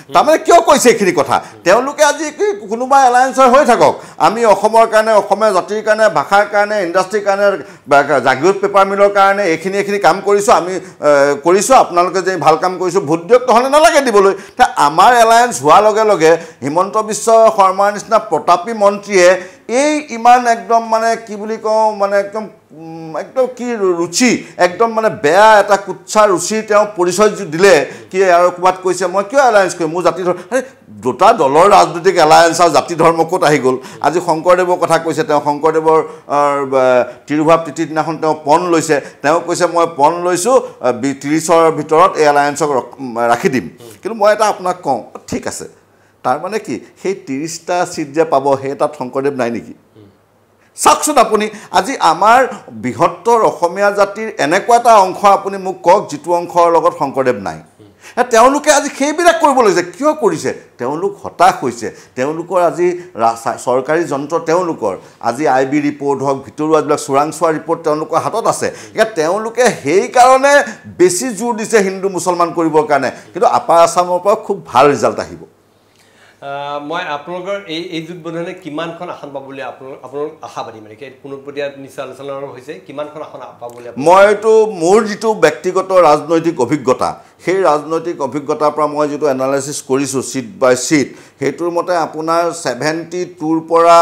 তাৰমানে কিয় কৈছে এইখিনি কথা তেওঁলোকে আজি কোনোবা এলায়েন্সৰ হৈ থাকক আমি অসমৰ কাৰণে অসমীয়া জাতিৰ কাৰণে ভাষাৰ কাৰণে ইণ্ডাষ্ট্ৰীৰ কাৰণে জাগিৰোড পেপাৰ মিলৰ কাৰণে এইখিনি কাম কৰিছোঁ আমি কৰিছোঁ আপোনালোকে যে ভাল কাম কৰিছোঁ ভোট দিয়ক নহ'লে নালাগে দিবলৈ আমাৰ এলায়েন্স হোৱাৰ লগে লগে হিমন্ত বিশ্ব শৰ্মাৰ নিচিনা প্ৰতাপী মন্ত্ৰীয়ে এই ইমান একদম মানে কি বুলি কওঁ মানে একদম কি ৰুচি একদম মানে বেয়া এটা কুচ্ছা ৰুচিৰ তেওঁ পৰিচয় দিলে কি আৰু ক'ৰবাত কৈছে মই কিয় এলায়েন্স কৰিম মোৰ জাতি ধৰ্ম দুটা দলৰ ৰাজনৈতিক এলায়েন্স আৰু জাতি ধৰ্ম ক'ত আহি গ'ল আজি শংকৰদেৱৰ কথা কৈছে তেওঁ শংকৰদেৱৰ তিৰুভাৱ তিথিৰ দিনাখন তেওঁ পণ লৈছে তেওঁ কৈছে মই পণ লৈছোঁ 30ৰ ভিতৰত এই এলায়েন্সক ৰাখি দিম কিন্তু মই এটা আপোনাক কওঁ ঠিক আছে তাৰ মানে কি সেই 30টা চিট যে পাব সেই তাত শংকৰদেৱ নাই নেকি চাওকচোন আপুনি আজি আমাৰ বৃহত্তৰ অসমীয়া জাতিৰ এনেকুৱা এটা অংশ আপুনি মোক কওক যিটো অংশৰ লগত শংকৰদেৱ নাই তেওঁলোকে আজি সেইবিলাক কৰিব লৈছে কিয় কৰিছে তেওঁলোক হতাশ হৈছে তেওঁলোকৰ আজি চৰকাৰী যন্ত্ৰ তেওঁলোকৰ আজি IB ৰিপৰ্ট হওক ভিতৰুৱা যিবিলাক চোৰাংচোৱা ৰিপৰ্ট তেওঁলোকৰ হাতত আছে তেওঁলোকে সেইকাৰণে বেছি জোৰ দিছে হিন্দু মুছলমান কৰিবৰ কাৰণে কিন্তু আপাৰ আছামৰ পৰা খুব ভাল ৰিজাল্ট আহিব মই আপোনালোকৰ এই জোটবন্ধনে কিমানখন আসন পাব বুলি আপোনালোক আশাবাদী মানে পুনৰপটীয়া নিশ্চয় আলোচনা হৈছে কিমানখন আসন পাব বুলি মইতো মোৰ যিটো ব্যক্তিগত ৰাজনৈতিক অভিজ্ঞতা সেই ৰাজনৈতিক অভিজ্ঞতাৰ পৰা মই যিটো এনালাইচিছ কৰিছোঁ চিট বাই চিট সেইটোৰ মতে আপোনাৰ 72ৰ পৰা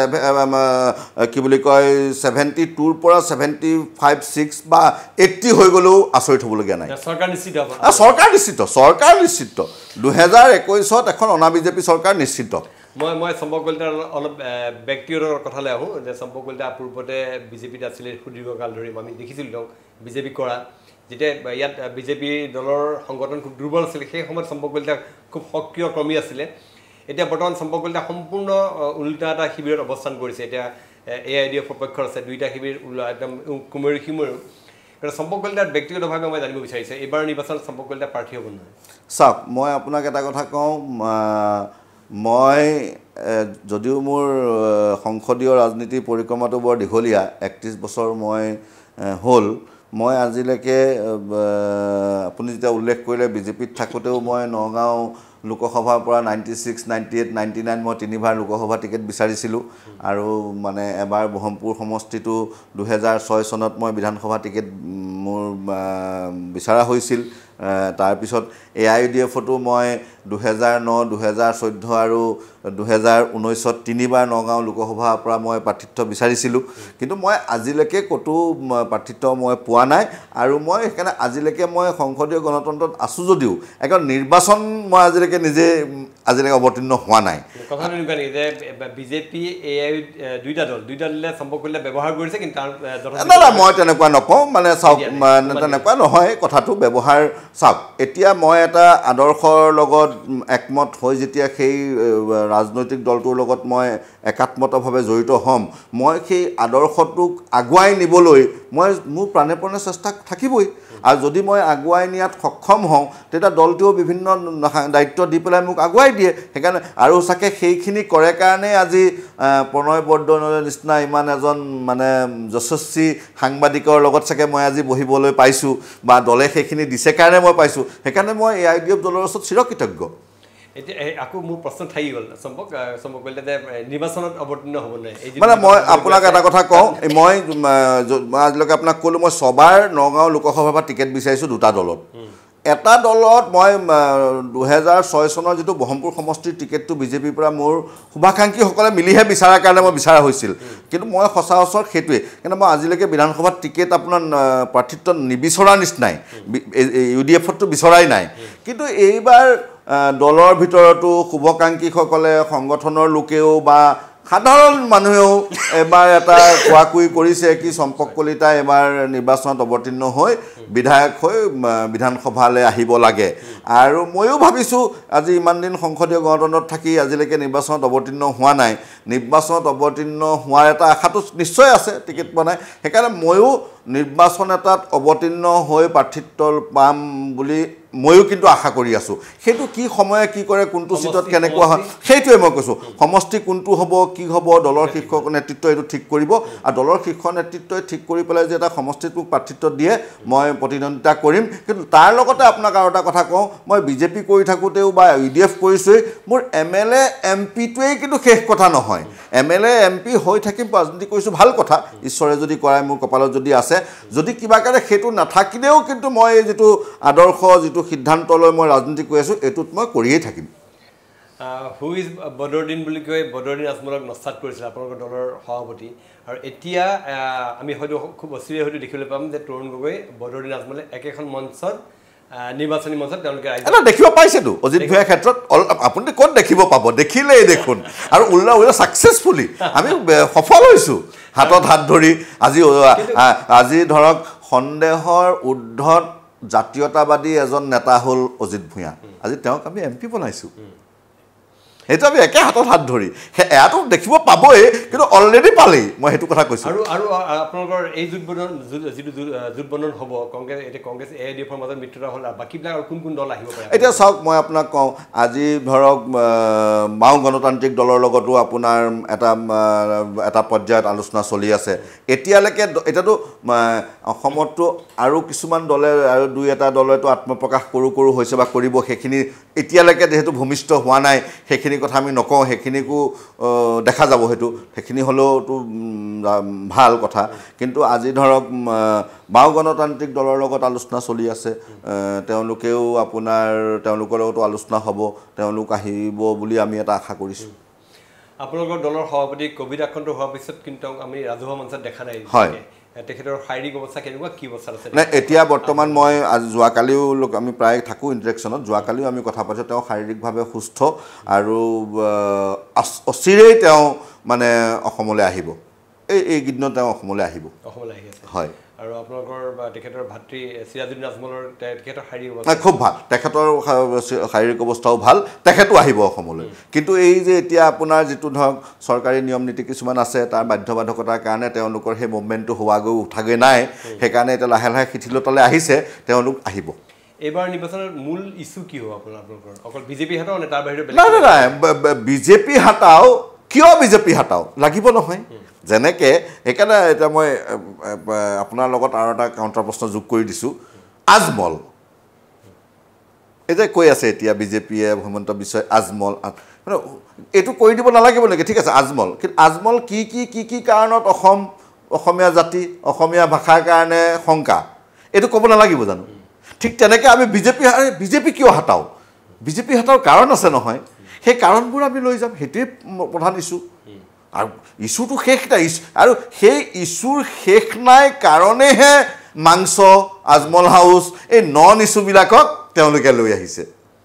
কি বুলি কয় 72ৰ পৰা 75 6 বা 80 হৈ গ'লেও আচৰিত হ'বলগীয়া নাই চৰকাৰ নিশ্চিত 2021ত এখন অনা বিজেপি চৰকাৰ নিশ্চিত মই সম্পৰ্ক কলিতাৰ অলপ ব্যক্তিগত কথালৈ আহোঁ যে সম্পৰ্ক কলিতা পূৰ্বতে বিজেপিত আছিলে সুদীৰ্ঘকাল ধৰি আমি দেখিছিলোঁ তেওঁক বিজেপি কৰা যেতিয়া ইয়াত বিজেপি দলৰ সংগঠন খুব দুৰ্বল আছিল সেই সময়ত সম্পৰ্ক কলিতা খুব সক্ৰিয় কৰ্মী আছিলে এতিয়া বৰ্তমান সম্পৰ্ক কলিতা সম্পূৰ্ণ উল্টা এটা শিবিৰত অৱস্থান কৰিছে এতিয়া AIUDF-ৰ পক্ষৰ আছে দুইটা শিবিৰ একদম কুমৰি শিমৰু কিন্তু সম্পৰ্ক কলিতাৰ ব্যক্তিগতভাৱে মই জানিব বিচাৰিছোঁ এইবাৰ নিৰ্বাচনত সম্পৰ্ক কলিতা প্ৰাৰ্থী হ'ব নহয় চাওক মই আপোনাক এটা কথা কওঁ মই যদিও মোৰ সংসদীয় ৰাজনীতিৰ পৰিক্ৰমাটো বৰ দীঘলীয়া 31 বছৰ মই হ'ল মই আজিলৈকে আপুনি যেতিয়া উল্লেখ কৰিলে বিজেপিত থাকোঁতেও মই নগাঁও লোকসভাৰ পৰা 96, 98, 99 মই তিনিবাৰ লোকসভা টিকেট বিচাৰিছিলোঁ আৰু মানে এবাৰ ব্ৰহ্মপুৰ সমষ্টিটো 2006 চনত মই বিধানসভা টিকেট মোৰ বিচৰা হৈছিল তাৰপিছত AIUDF-তো মই 2009, 2014 আৰু 2019ত তিনিবাৰ নগাঁও লোকসভাৰ পৰা মই প্ৰাৰ্থিত্ব বিচাৰিছিলোঁ কিন্তু মই আজিলৈকে ক'তো প্ৰাৰ্থিত্ব মই পোৱা নাই আৰু মই সেইকাৰণে আজিলৈকে মই সংসদীয় গণতন্ত্ৰত আছোঁ যদিও এখন নিৰ্বাচন মই আজিলৈকে নিজে অৱতীৰ্ণ হোৱা নাই কথাটো এনেকুৱা নেকি যে বিজেপি AIU দুইটা দলে সম্পৰ্ক কৰিলে ব্যৱহাৰ কৰিছে কিন্তু মই তেনেকুৱা নকওঁ মানে চাওক তেনেকুৱা নহয় কথাটো ব্যৱহাৰ চাওক এতিয়া মই এটা আদৰ্শৰ লগত একমত হৈ যেতিয়া সেই ৰাজনৈতিক দলটোৰ লগত মই একাত্মতভাৱে জড়িত হ'ম মই সেই আদৰ্শটোক আগুৱাই নিবলৈ মই মোৰ প্ৰাণে চেষ্টা থাকিবই আৰু যদি মই আগুৱাই নিয়াত সক্ষম হওঁ তেতিয়া দলটোও বিভিন্ন দায়িত্ব দি পেলাই মোক আগুৱাই দিয়ে সেইকাৰণে আৰু চাগে সেইখিনি কৰে কাৰণে আজি প্ৰণয় বৰদলৈৰ নিচিনা ইমান এজন মানে যশস্বী সাংবাদিকৰ লগত চাগে মই আজি বহিবলৈ পাইছোঁ বা দলে সেইখিনি দিছে কাৰণে মই পাইছোঁ সেইকাৰণে মই AIUDF দলৰ ওচৰত চিৰকৃতজ্ঞ এতিয়া আকৌ মোৰ প্ৰশ্ন থাকি গ'ল সম্পৰ্ক কৰিলে যে নিৰ্বাচনত অৱতীৰ্ণ হ'ব নাই মানে মই আপোনাক এটা কথা কওঁ মই আজিলৈকে আপোনাক ক'লোঁ মই ছবাৰ নগাঁও লোকসভাৰ পৰা টিকেট বিচাৰিছোঁ দুটা দলত এটা দলত মই 2006 চনৰ যিটো ব্ৰহ্মপুৰ সমষ্টিৰ টিকেটটো বিজেপিৰ পৰা মোৰ শুভাকাংক্ষীসকলে মিলিহে বিচাৰাৰ কাৰণে মই বিচৰা হৈছিল কিন্তু মই সচৰাচৰ সেইটোৱে কিন্তু মই আজিলৈকে বিধানসভাত টিকেট আপোনাৰ প্ৰাৰ্থিত্ব নিবিচৰাৰ নিচিনাই AIUDF-তো বিচৰাই নাই কিন্তু এইবাৰ দলৰ ভিতৰতো শুভাকাংক্ষীসকলে সংগঠনৰ লোকেও বা সাধাৰণ মানুহেও এবাৰ এটা কোৱাকুই কৰিছে কি সম্পৰ্ক কলিতা এবাৰ নিৰ্বাচনত অৱতীৰ্ণ হৈ বিধায়ক হৈ বিধানসভালৈ আহিব লাগে আৰু ময়ো ভাবিছোঁ আজি ইমান দিন সংসদীয় গণতন্ত্ৰত থাকি আজিলৈকে নিৰ্বাচনত অৱতীৰ্ণ হোৱা নাই নিৰ্বাচনত অৱতীৰ্ণ হোৱাৰ এটা আশাটো নিশ্চয় আছে টিকেট পোৱা নাই সেইকাৰণে ময়ো নিৰ্বাচন এটাত অৱতীৰ্ণ হৈ প্ৰাৰ্থিত্ব পাম বুলি ময়ো কিন্তু আশা কৰি আছোঁ সেইটো কি সময়ে কি কৰে কোনটো সিটত কেনেকুৱা হয় সেইটোৱে মই কৈছোঁ সমষ্টি কোনটো হ'ব কি হ'ব দলৰ শীৰ্ষ নেতৃত্ব এইটো ঠিক কৰিব আৰু দলৰ শীৰ্ষ নেতৃত্বই ঠিক কৰি পেলাই যে এটা সমষ্টিত মোক প্ৰাৰ্থিত্ব দিয়ে মই প্ৰতিদ্বন্দ্বিতা কৰিম কিন্তু তাৰ লগতে আপোনাক আৰু এটা কথা কওঁ মই বিজেপি কৰি থাকোঁতেও বা ইউডিএফ কৰিছোঁৱেই মোৰ MLA MPটোৱেই কিন্তু শেষ কথা নহয় MLA MP হৈ থাকিম ৰাজনীতি কৰিছোঁ ভাল কথা ঈশ্বৰে যদি কৰাই মোৰ কপালত যদি আছে যদি কিবা কাৰণে সেইটো নাথাকিলেও কিন্তু মই যিটো আদৰ্শ যিটো সিদ্ধান্ত লৈ মই ৰাজনীতি কৰি আছোঁ এইটোত মই কৰিয়েই থাকিম হু ইজ বদৰুদ্দিন বুলি কৈ বদৰুদ্দিন আজমলক নস্বাত কৰিছিল আপোনালোকৰ দলৰ সভাপতি আৰু এতিয়া আমি হয়তো খুব অচিৰে হয়তো দেখিবলৈ পাম যে তৰুণ গগৈ বদৰুদ্দিন আজমলে একেখন মঞ্চত নিৰ্বাচনী মঞ্চত তেওঁলোকে এটা দেখিব পাইছেতো অজিত ভূঞাৰ ক্ষেত্ৰত আপুনি ক'ত দেখিব পাব দেখিলেই দেখোন আৰু উল্লা ছাকচেছফুলি আমি সফল হৈছোঁ হাতত হাত ধৰি আজি ধৰক সন্দেহৰ ঊৰ্ধত জাতীয়তাবাদী এজন নেতা হ'ল অজিত ভূঞা আজি তেওঁক আমি MP বনাইছোঁ সেইটো আমি একে হাতত হাত ধৰি এয়াতো দেখিব পাবই কিন্তু অলৰেডি পালেই মই সেইটো কথা কৈছোঁ আৰু আপোনালোকৰ এই জোটবন্ধন হ'ব কংগ্ৰেছ AIUDF-ৰ মাজত মিত্ৰতা হ'ল বাকীবিলাক আৰু কোন কোন দল আহিব পাৰে এতিয়া চাওক মই আপোনাক কওঁ আজি ধৰক মাও গণতান্ত্ৰিক দলৰ লগতো আপোনাৰ এটা পৰ্যায়ত আলোচনা চলি আছে এতিয়ালৈকে এতিয়াতো অসমতো আৰু কিছুমান দলে আৰু দুই এটা দলেতো আত্মপ্ৰকাশ কৰো হৈছে বা কৰিব সেইখিনি এতিয়ালৈকে যেহেতু ভূমিষ্ঠ হোৱা নাই সেইখিনি কথা আমি নকওঁ সেইখিনিকো দেখা যাব সেইখিনি হ'লেওতো ভাল কথা কিন্তু আজি ধৰক মাও গণতান্ত্ৰিক দলৰ লগত আলোচনা চলি আছে তেওঁলোকেও আপোনাৰ তেওঁলোকৰ লগতো আলোচনা হ'ব তেওঁলোক আহিব বুলি আমি এটা আশা কৰিছোঁ আপোনালোকৰ দলৰ সভাপতি কোভিড আক্ৰান্ত হোৱাৰ পিছত কিন্তু আমি ৰাজহুৱা মঞ্চত দেখা নাই হয় তেখেতৰ শাৰীৰিক অৱস্থা কেনেকুৱা কি অৱস্থা আছে নাই এতিয়া বৰ্তমান মই যোৱাকালিও আমি প্ৰায় থাকোঁ ইণ্টাৰেকশ্যনত যোৱাকালিও আমি কথা পাতিছোঁ তেওঁ শাৰীৰিকভাৱে সুস্থ আৰু অচিৰেই তেওঁ মানে অসমলৈ আহিব এইকেইদিনত তেওঁ অসমলৈ আহিব হয় আৰু আপোনালোকৰ তেখেতৰ ভাতৃ চিৰাজুদ্দিন আজমলৰ তেখেতৰ শাৰীৰিক অৱস্থা খুব ভাল তেখেতৰ শাৰীৰিক অৱস্থাও ভাল তেখেতো আহিব অসমলৈ কিন্তু এই যে এতিয়া আপোনাৰ যিটো ধৰক চৰকাৰী নিয়ম নীতি কিছুমান আছে তাৰ বাধ্যবাধকতাৰ কাৰণে তেওঁলোকৰ সেই মুভমেণ্টটো হোৱাগৈ উঠাগৈ নাই সেইকাৰণে এতিয়া লাহে লাহে শিথিলতালৈ আহিছে তেওঁলোক আহিব এইবাৰ নিৰ্বাচনৰ মূল ইছ্যু কি হ'ব আপোনালোকৰ অকল বিজেপি হাতাও নে তাৰ বাহিৰে নাই বিজেপি হাতাও কিয় বিজেপি হাতাও লাগিব নহয় যেনেকৈ সেইকাৰণে এতিয়া মই আপোনাৰ লগত আৰু এটা কাউণ্টাৰ প্ৰশ্ন যোগ কৰি দিছোঁ আজমল এই যে কৈ আছে এতিয়া বিজেপিয়ে হিমন্ত বিশ্বই আজমল মানে এইটো কৰি দিব নালাগিব নেকি ঠিক আছে আজমল কিন্তু আজমল কি কাৰণত অসমীয়া জাতি অসমীয়া ভাষাৰ কাৰণে শংকা এইটো ক'ব নালাগিব জানো ঠিক তেনেকৈ আমি বিজেপি কিয় হাতাও বিজেপি হাতাৰ কাৰণ আছে নহয় সেই কাৰণবোৰ আমি লৈ যাম সেইটোৱে প্ৰধান ইছ্যু আৰু ইছ্যুটো শেষ নাই আৰু সেই ইছ্যুৰ শেষ নাই কাৰণেহে মাংস আজমল হাউচ এই নন ইছ্যুবিলাকক তেওঁলোকে লৈ আহিছে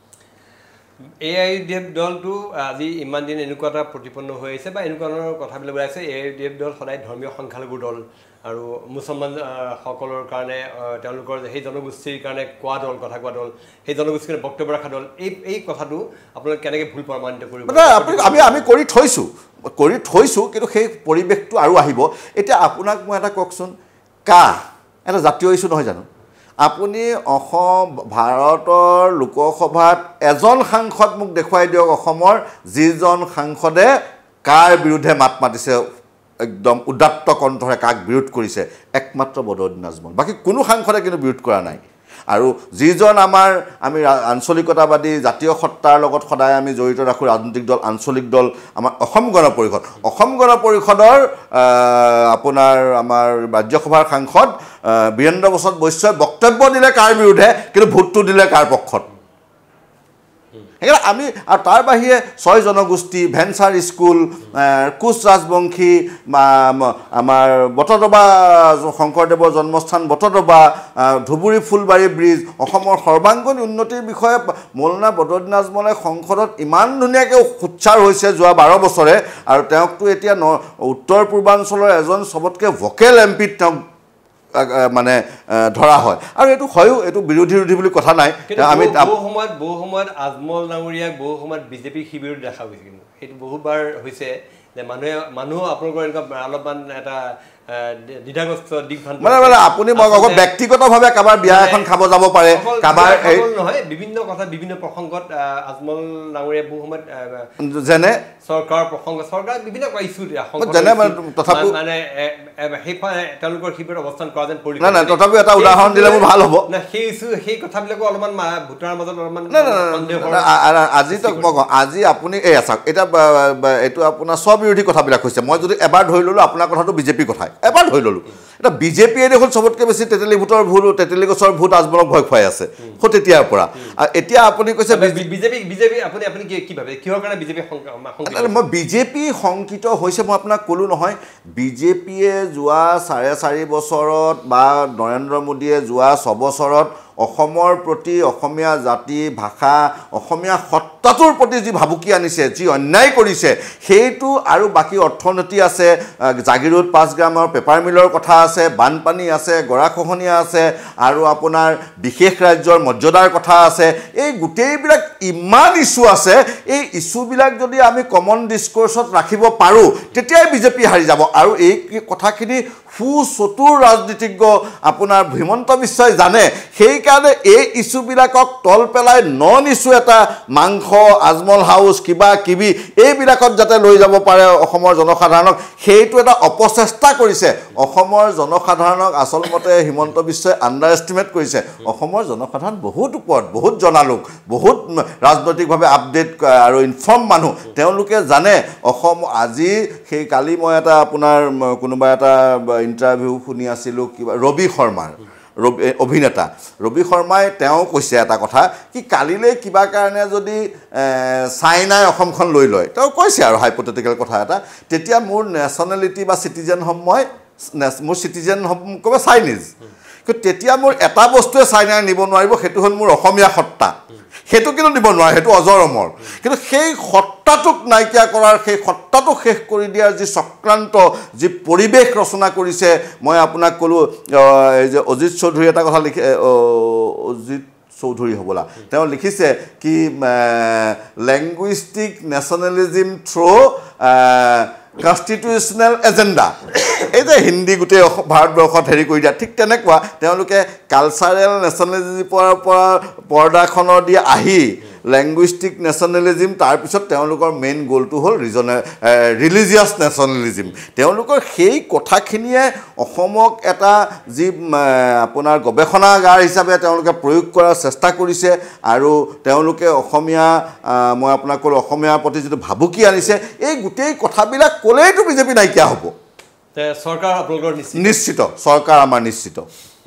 AIUDF দলটো আজি ইমান দিন এনেকুৱা এটা প্ৰতিপন্ন হৈ আহিছে বা এনেকুৱা ধৰণৰ কথাবিলাক ওলাইছে AIUDF দল সদায় ধৰ্মীয় সংখ্যালঘুৰ দল আৰু মুছলমান সকলৰ কাৰণে তেওঁলোকৰ সেই জনগোষ্ঠীৰ কাৰণে কোৱা দল কথা কোৱা দল সেই জনগোষ্ঠীৰ বক্তব্য ৰখা দল এই কথাটো আপোনালোকে কেনেকৈ ভুল প্ৰমাণিত কৰিব আমি কৰি থৈছোঁ কিন্তু সেই পৰিৱেশটো আৰু আহিব এতিয়া আপোনাক মই এটা কওকচোন এটা জাতীয় ইছ্যু নহয় জানো আপুনি ভাৰতৰ লোকসভাত এজন সাংসদ মোক দেখুৱাই দিয়ক অসমৰ যিজন সাংসদে কাৰ বিৰুদ্ধে মাত মাতিছে একদম উদাত্ত কণ্ঠৰে কাক বিৰোধ কৰিছে একমাত্ৰ বদৰুদ্দিন আজমল বাকী কোনো সাংসদে কিন্তু বিৰোধ কৰা নাই আৰু যিজন আমি আঞ্চলিকতাবাদী জাতীয় সত্তাৰ লগত সদায় আমি জড়িত ৰাখোঁ ৰাজনৈতিক দল আঞ্চলিক দল আমাৰ অসম গণ পৰিষদৰ আপোনাৰ আমাৰ ৰাজ্যসভাৰ সাংসদ বীৰেন্দ্ৰ প্ৰসাদ বৈশ্যই বক্তব্য দিলে কাৰ বিৰুদ্ধে কিন্তু ভোটটো দিলে কাৰ পক্ষত সেইকাৰণে আমি আৰু তাৰ বাহিৰে 6 জনগোষ্ঠী ভেঞ্চাৰ স্কুল কোচ ৰাজবংশী আমাৰ বটদ্ৰৱা শংকৰদেৱৰ জন্মস্থান বটদ্ৰৱা ধুবুৰী ফুলবাৰী ব্ৰিজ অসমৰ সৰ্বাংগীন উন্নতিৰ বিষয়ে মৌলানা বদৰুদ্দিন আজমলে সংসদত ইমান ধুনীয়াকৈ উচ্চাৰ হৈছে যোৱা 12 বছৰে আৰু তেওঁকতো এতিয়া উত্তৰ পূৰ্বাঞ্চলৰ এজন চবতকৈ ভকেল এমপিত তেওঁক মানে ধৰা হয় আৰু এইটো হয়ও এইটো বিৰোধী বুলি কথা নাই আমি বহু সময়ত আজমল নাঙৰীয়াক বহু সময়ত বিজেপি শিবিৰত দেখা গৈছে কিন্তু সেইটো বহুবাৰ হৈছে যে মানুহ আপোনালোকৰ এনেকুৱা অলপমান এটা দ্বিধাগ্ৰস্ত দিগভ্ৰান্ত মানে আপুনি মই আকৌ ব্যক্তিগতভাৱে কাবাৰ বিয়া এখন খাব যাব পাৰে কাবাৰ নহয় বিভিন্ন কথা বিভিন্ন প্ৰসংগত আজমল ডাঙৰীয়া বহু সময়ত যেনে চৰকাৰ প্ৰসংগ চৰকাৰ বিভিন্ন ইছ্যু যেনে তথাপি মানে তেওঁলোকৰ শিবিৰত অৱস্থান কৰা যেন পৰিল নাই তথাপিও এটা উদাহৰণ দিলে মোৰ ভাল হ'ব না সেই ইছ্যু সেই কথাবিলাকো অলপমান ভোটাৰৰ মাজত অলপমান আজি আপুনি এই আছাক এটা এইটো আপোনাৰ স্ববিৰোধী কথাবিলাক হৈছে মই যদি এবাৰ ধৰি ল'লোঁ আপোনাৰ কথাটো বিজেপি কথাই এবাৰ ধৰি ল'লোঁ এটা বিজেপিয়ে দেখোন চবতকৈ বেছি তেতেলী ভোটৰ ভোট তেতেলী গছৰ ভোট আজমলক ভয় খুৱাই আছে তেতিয়াৰ পৰা আৰু এতিয়া আপুনি কৈছে বিজেপি আপুনি কি ভাবে কিহৰ কাৰণে বিজেপি মই বিজেপি শংকিত হৈছে মই আপোনাক ক'লোঁ নহয় বিজেপিয়ে যোৱা 4.5 বছৰত বা নৰেন্দ্ৰ মোদীয়ে যোৱা 6 বছৰত অসমৰ প্ৰতি অসমীয়া জাতি ভাষা অসমীয়া সত্তাটোৰ প্ৰতি যি ভাবুকি আনিছে যি অন্যায় কৰিছে সেইটো আৰু বাকী অৰ্থনীতি আছে জাগিৰোড 5 গ্ৰামৰ পেপাৰ মিলৰ কথা আছে বানপানী আছে গৰাখহনীয়া আছে আৰু আপোনাৰ বিশেষ ৰাজ্যৰ মৰ্যাদাৰ কথা আছে এই গোটেইবিলাক ইমান ইছ্যু আছে এই ইছ্যুবিলাক যদি আমি কমন ডিছকোৰ্ছত ৰাখিব পাৰোঁ তেতিয়াই বিজেপি হাৰি যাব আৰু এই কথাখিনি সুচতুৰ ৰাজনীতিজ্ঞ আপোনাৰ হিমন্ত বিশ্বই জানে সেইকাৰণে এই ইছ্যুবিলাকক তল পেলাই নন ইছ্যু এটা মাংস আজমল হাউচ কিবা কিবি এইবিলাকত যাতে লৈ যাব পাৰে অসমৰ জনসাধাৰণক সেইটো এটা অপচেষ্টা কৰিছে অসমৰ জনসাধাৰণক আচলমতে হিমন্ত বিশ্বই আণ্ডাৰ এষ্টিমেট কৰিছে অসমৰ জনসাধাৰণ বহুত ওপৰত বহুত জনালোক বহুত ৰাজনৈতিকভাৱে আপডেট আৰু ইনফৰ্ম মানুহ তেওঁলোকে জানে অসম আজি সেই কালি মই এটা আপোনাৰ কোনোবা এটা ইণ্টাৰভিউ শুনি আছিলোঁ কিবা ৰবি শৰ্মাৰ অভিনেতা ৰবি শৰ্মাই তেওঁ কৈছে এটা কথা কি কালিলৈ কিবা কাৰণে যদি চাইনাই অসমখন লৈ লয় তেওঁ কৈছে আৰু হাইপথেটিকেল কথা এটা তেতিয়া মোৰ নেশ্যনেলিটি বা চিটিজেন হ'ম মই মোৰ চিটিজেন হ'ম ক'ব চাইনিজ কিন্তু তেতিয়া মোৰ এটা বস্তুৱে চাইনাই নিব নোৱাৰিব সেইটো হ'ল মোৰ অসমীয়া সত্তা সেইটো কিন্তু নিব নোৱাৰে সেইটো অজৰ অমৰ কিন্তু সেই সত্তাটোক নাইকিয়া কৰাৰ সেই সত্তাটোক শেষ কৰি দিয়াৰ যি চক্ৰান্ত যি পৰিৱেশ ৰচনা কৰিছে মই আপোনাক ক'লোঁ এই যে অজিত চৌধুৰী এটা কথা লিখে অজিত চৌধুৰী হ'বলা তেওঁ লিখিছে কি linguistic nationalism through constitutional agenda এই যে হিন্দী গোটেই ভাৰতবৰ্ষত হেৰি কৰি দিয়া ঠিক তেনেকুৱা তেওঁলোকে কালচাৰেল নেশ্যনেলিজিমৰ পৰা পৰ্দাখনৰ দি আহি লেংগুইষ্টিক নেশ্যনেলিজিম তাৰপিছত তেওঁলোকৰ মেইন গ'লটো হ'ল ৰিলিজিয়াছ নেশ্যনেলিজিম তেওঁলোকৰ সেই কথাখিনিয়ে অসমক এটা যি আপোনাৰ গৱেষণাগাৰ হিচাপে তেওঁলোকে প্ৰয়োগ কৰাৰ চেষ্টা কৰিছে আৰু তেওঁলোকে অসমীয়া মই আপোনাক ক'লোঁ অসমীয়াৰ প্ৰতি যিটো ভাবুকি আনিছে এই গোটেই কথাবিলাক ক'লেইতো বিজেপি নাইকিয়া হ'ব চৰকাৰ আপোনালোকৰ নিশ্চিত চৰকাৰ আমাৰ নিশ্চিত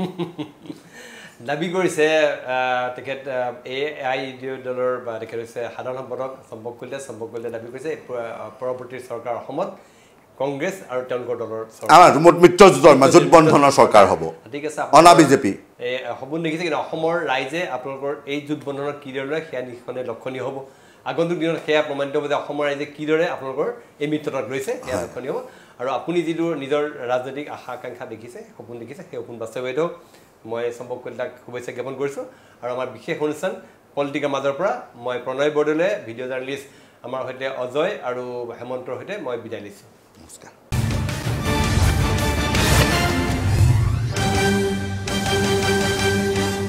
দাবী কৰিছে তেখেত AIUDF দলৰ বা তেখেত হৈছে সাধাৰণ সম্পাদক সম্ভৱ কৰিলে দাবী কৰিছে পৰৱৰ্তী চৰকাৰ অসমত কংগ্ৰেছ আৰু তেওঁলোকৰ দলৰ মিত্ৰজোঁটৰ জোটবন্ধনৰ চৰকাৰ হ'ব ঠিক আছে অনা বিজেপি সপোন দেখিছে কিন্তু অসমৰ ৰাইজে আপোনালোকৰ এই জোটবন্ধনৰ কিদৰে সেয়া নিশ্চয় লক্ষণীয় হ'ব আগন্তুক দিনত সেয়া প্ৰমাণিত হ'ব যে অসমৰ ৰাইজে কিদৰে আপোনালোকৰ এই মিত্ৰতাত লৈছে সেয়া লক্ষণীয় হ'ব আৰু আপুনি যিটো নিজৰ ৰাজনৈতিক আশা আকাংক্ষা দেখিছে সপোন দেখিছে সেই সপোন বাস্তৱায়িত হ'ব মই সম্ভৱ কলিতাক শুভেচ্ছা জ্ঞাপন কৰিছোঁ আৰু আমাৰ বিশেষ অনুষ্ঠান পলিটিকাৰ মাজৰ পৰা মই প্ৰণয় বৰদলৈ ভিডিঅ' জাৰ্নেলিষ্ট আমাৰ সৈতে অজয় আৰু হেমন্তৰ সৈতে মই বিদায় লৈছোঁ নমস্কাৰ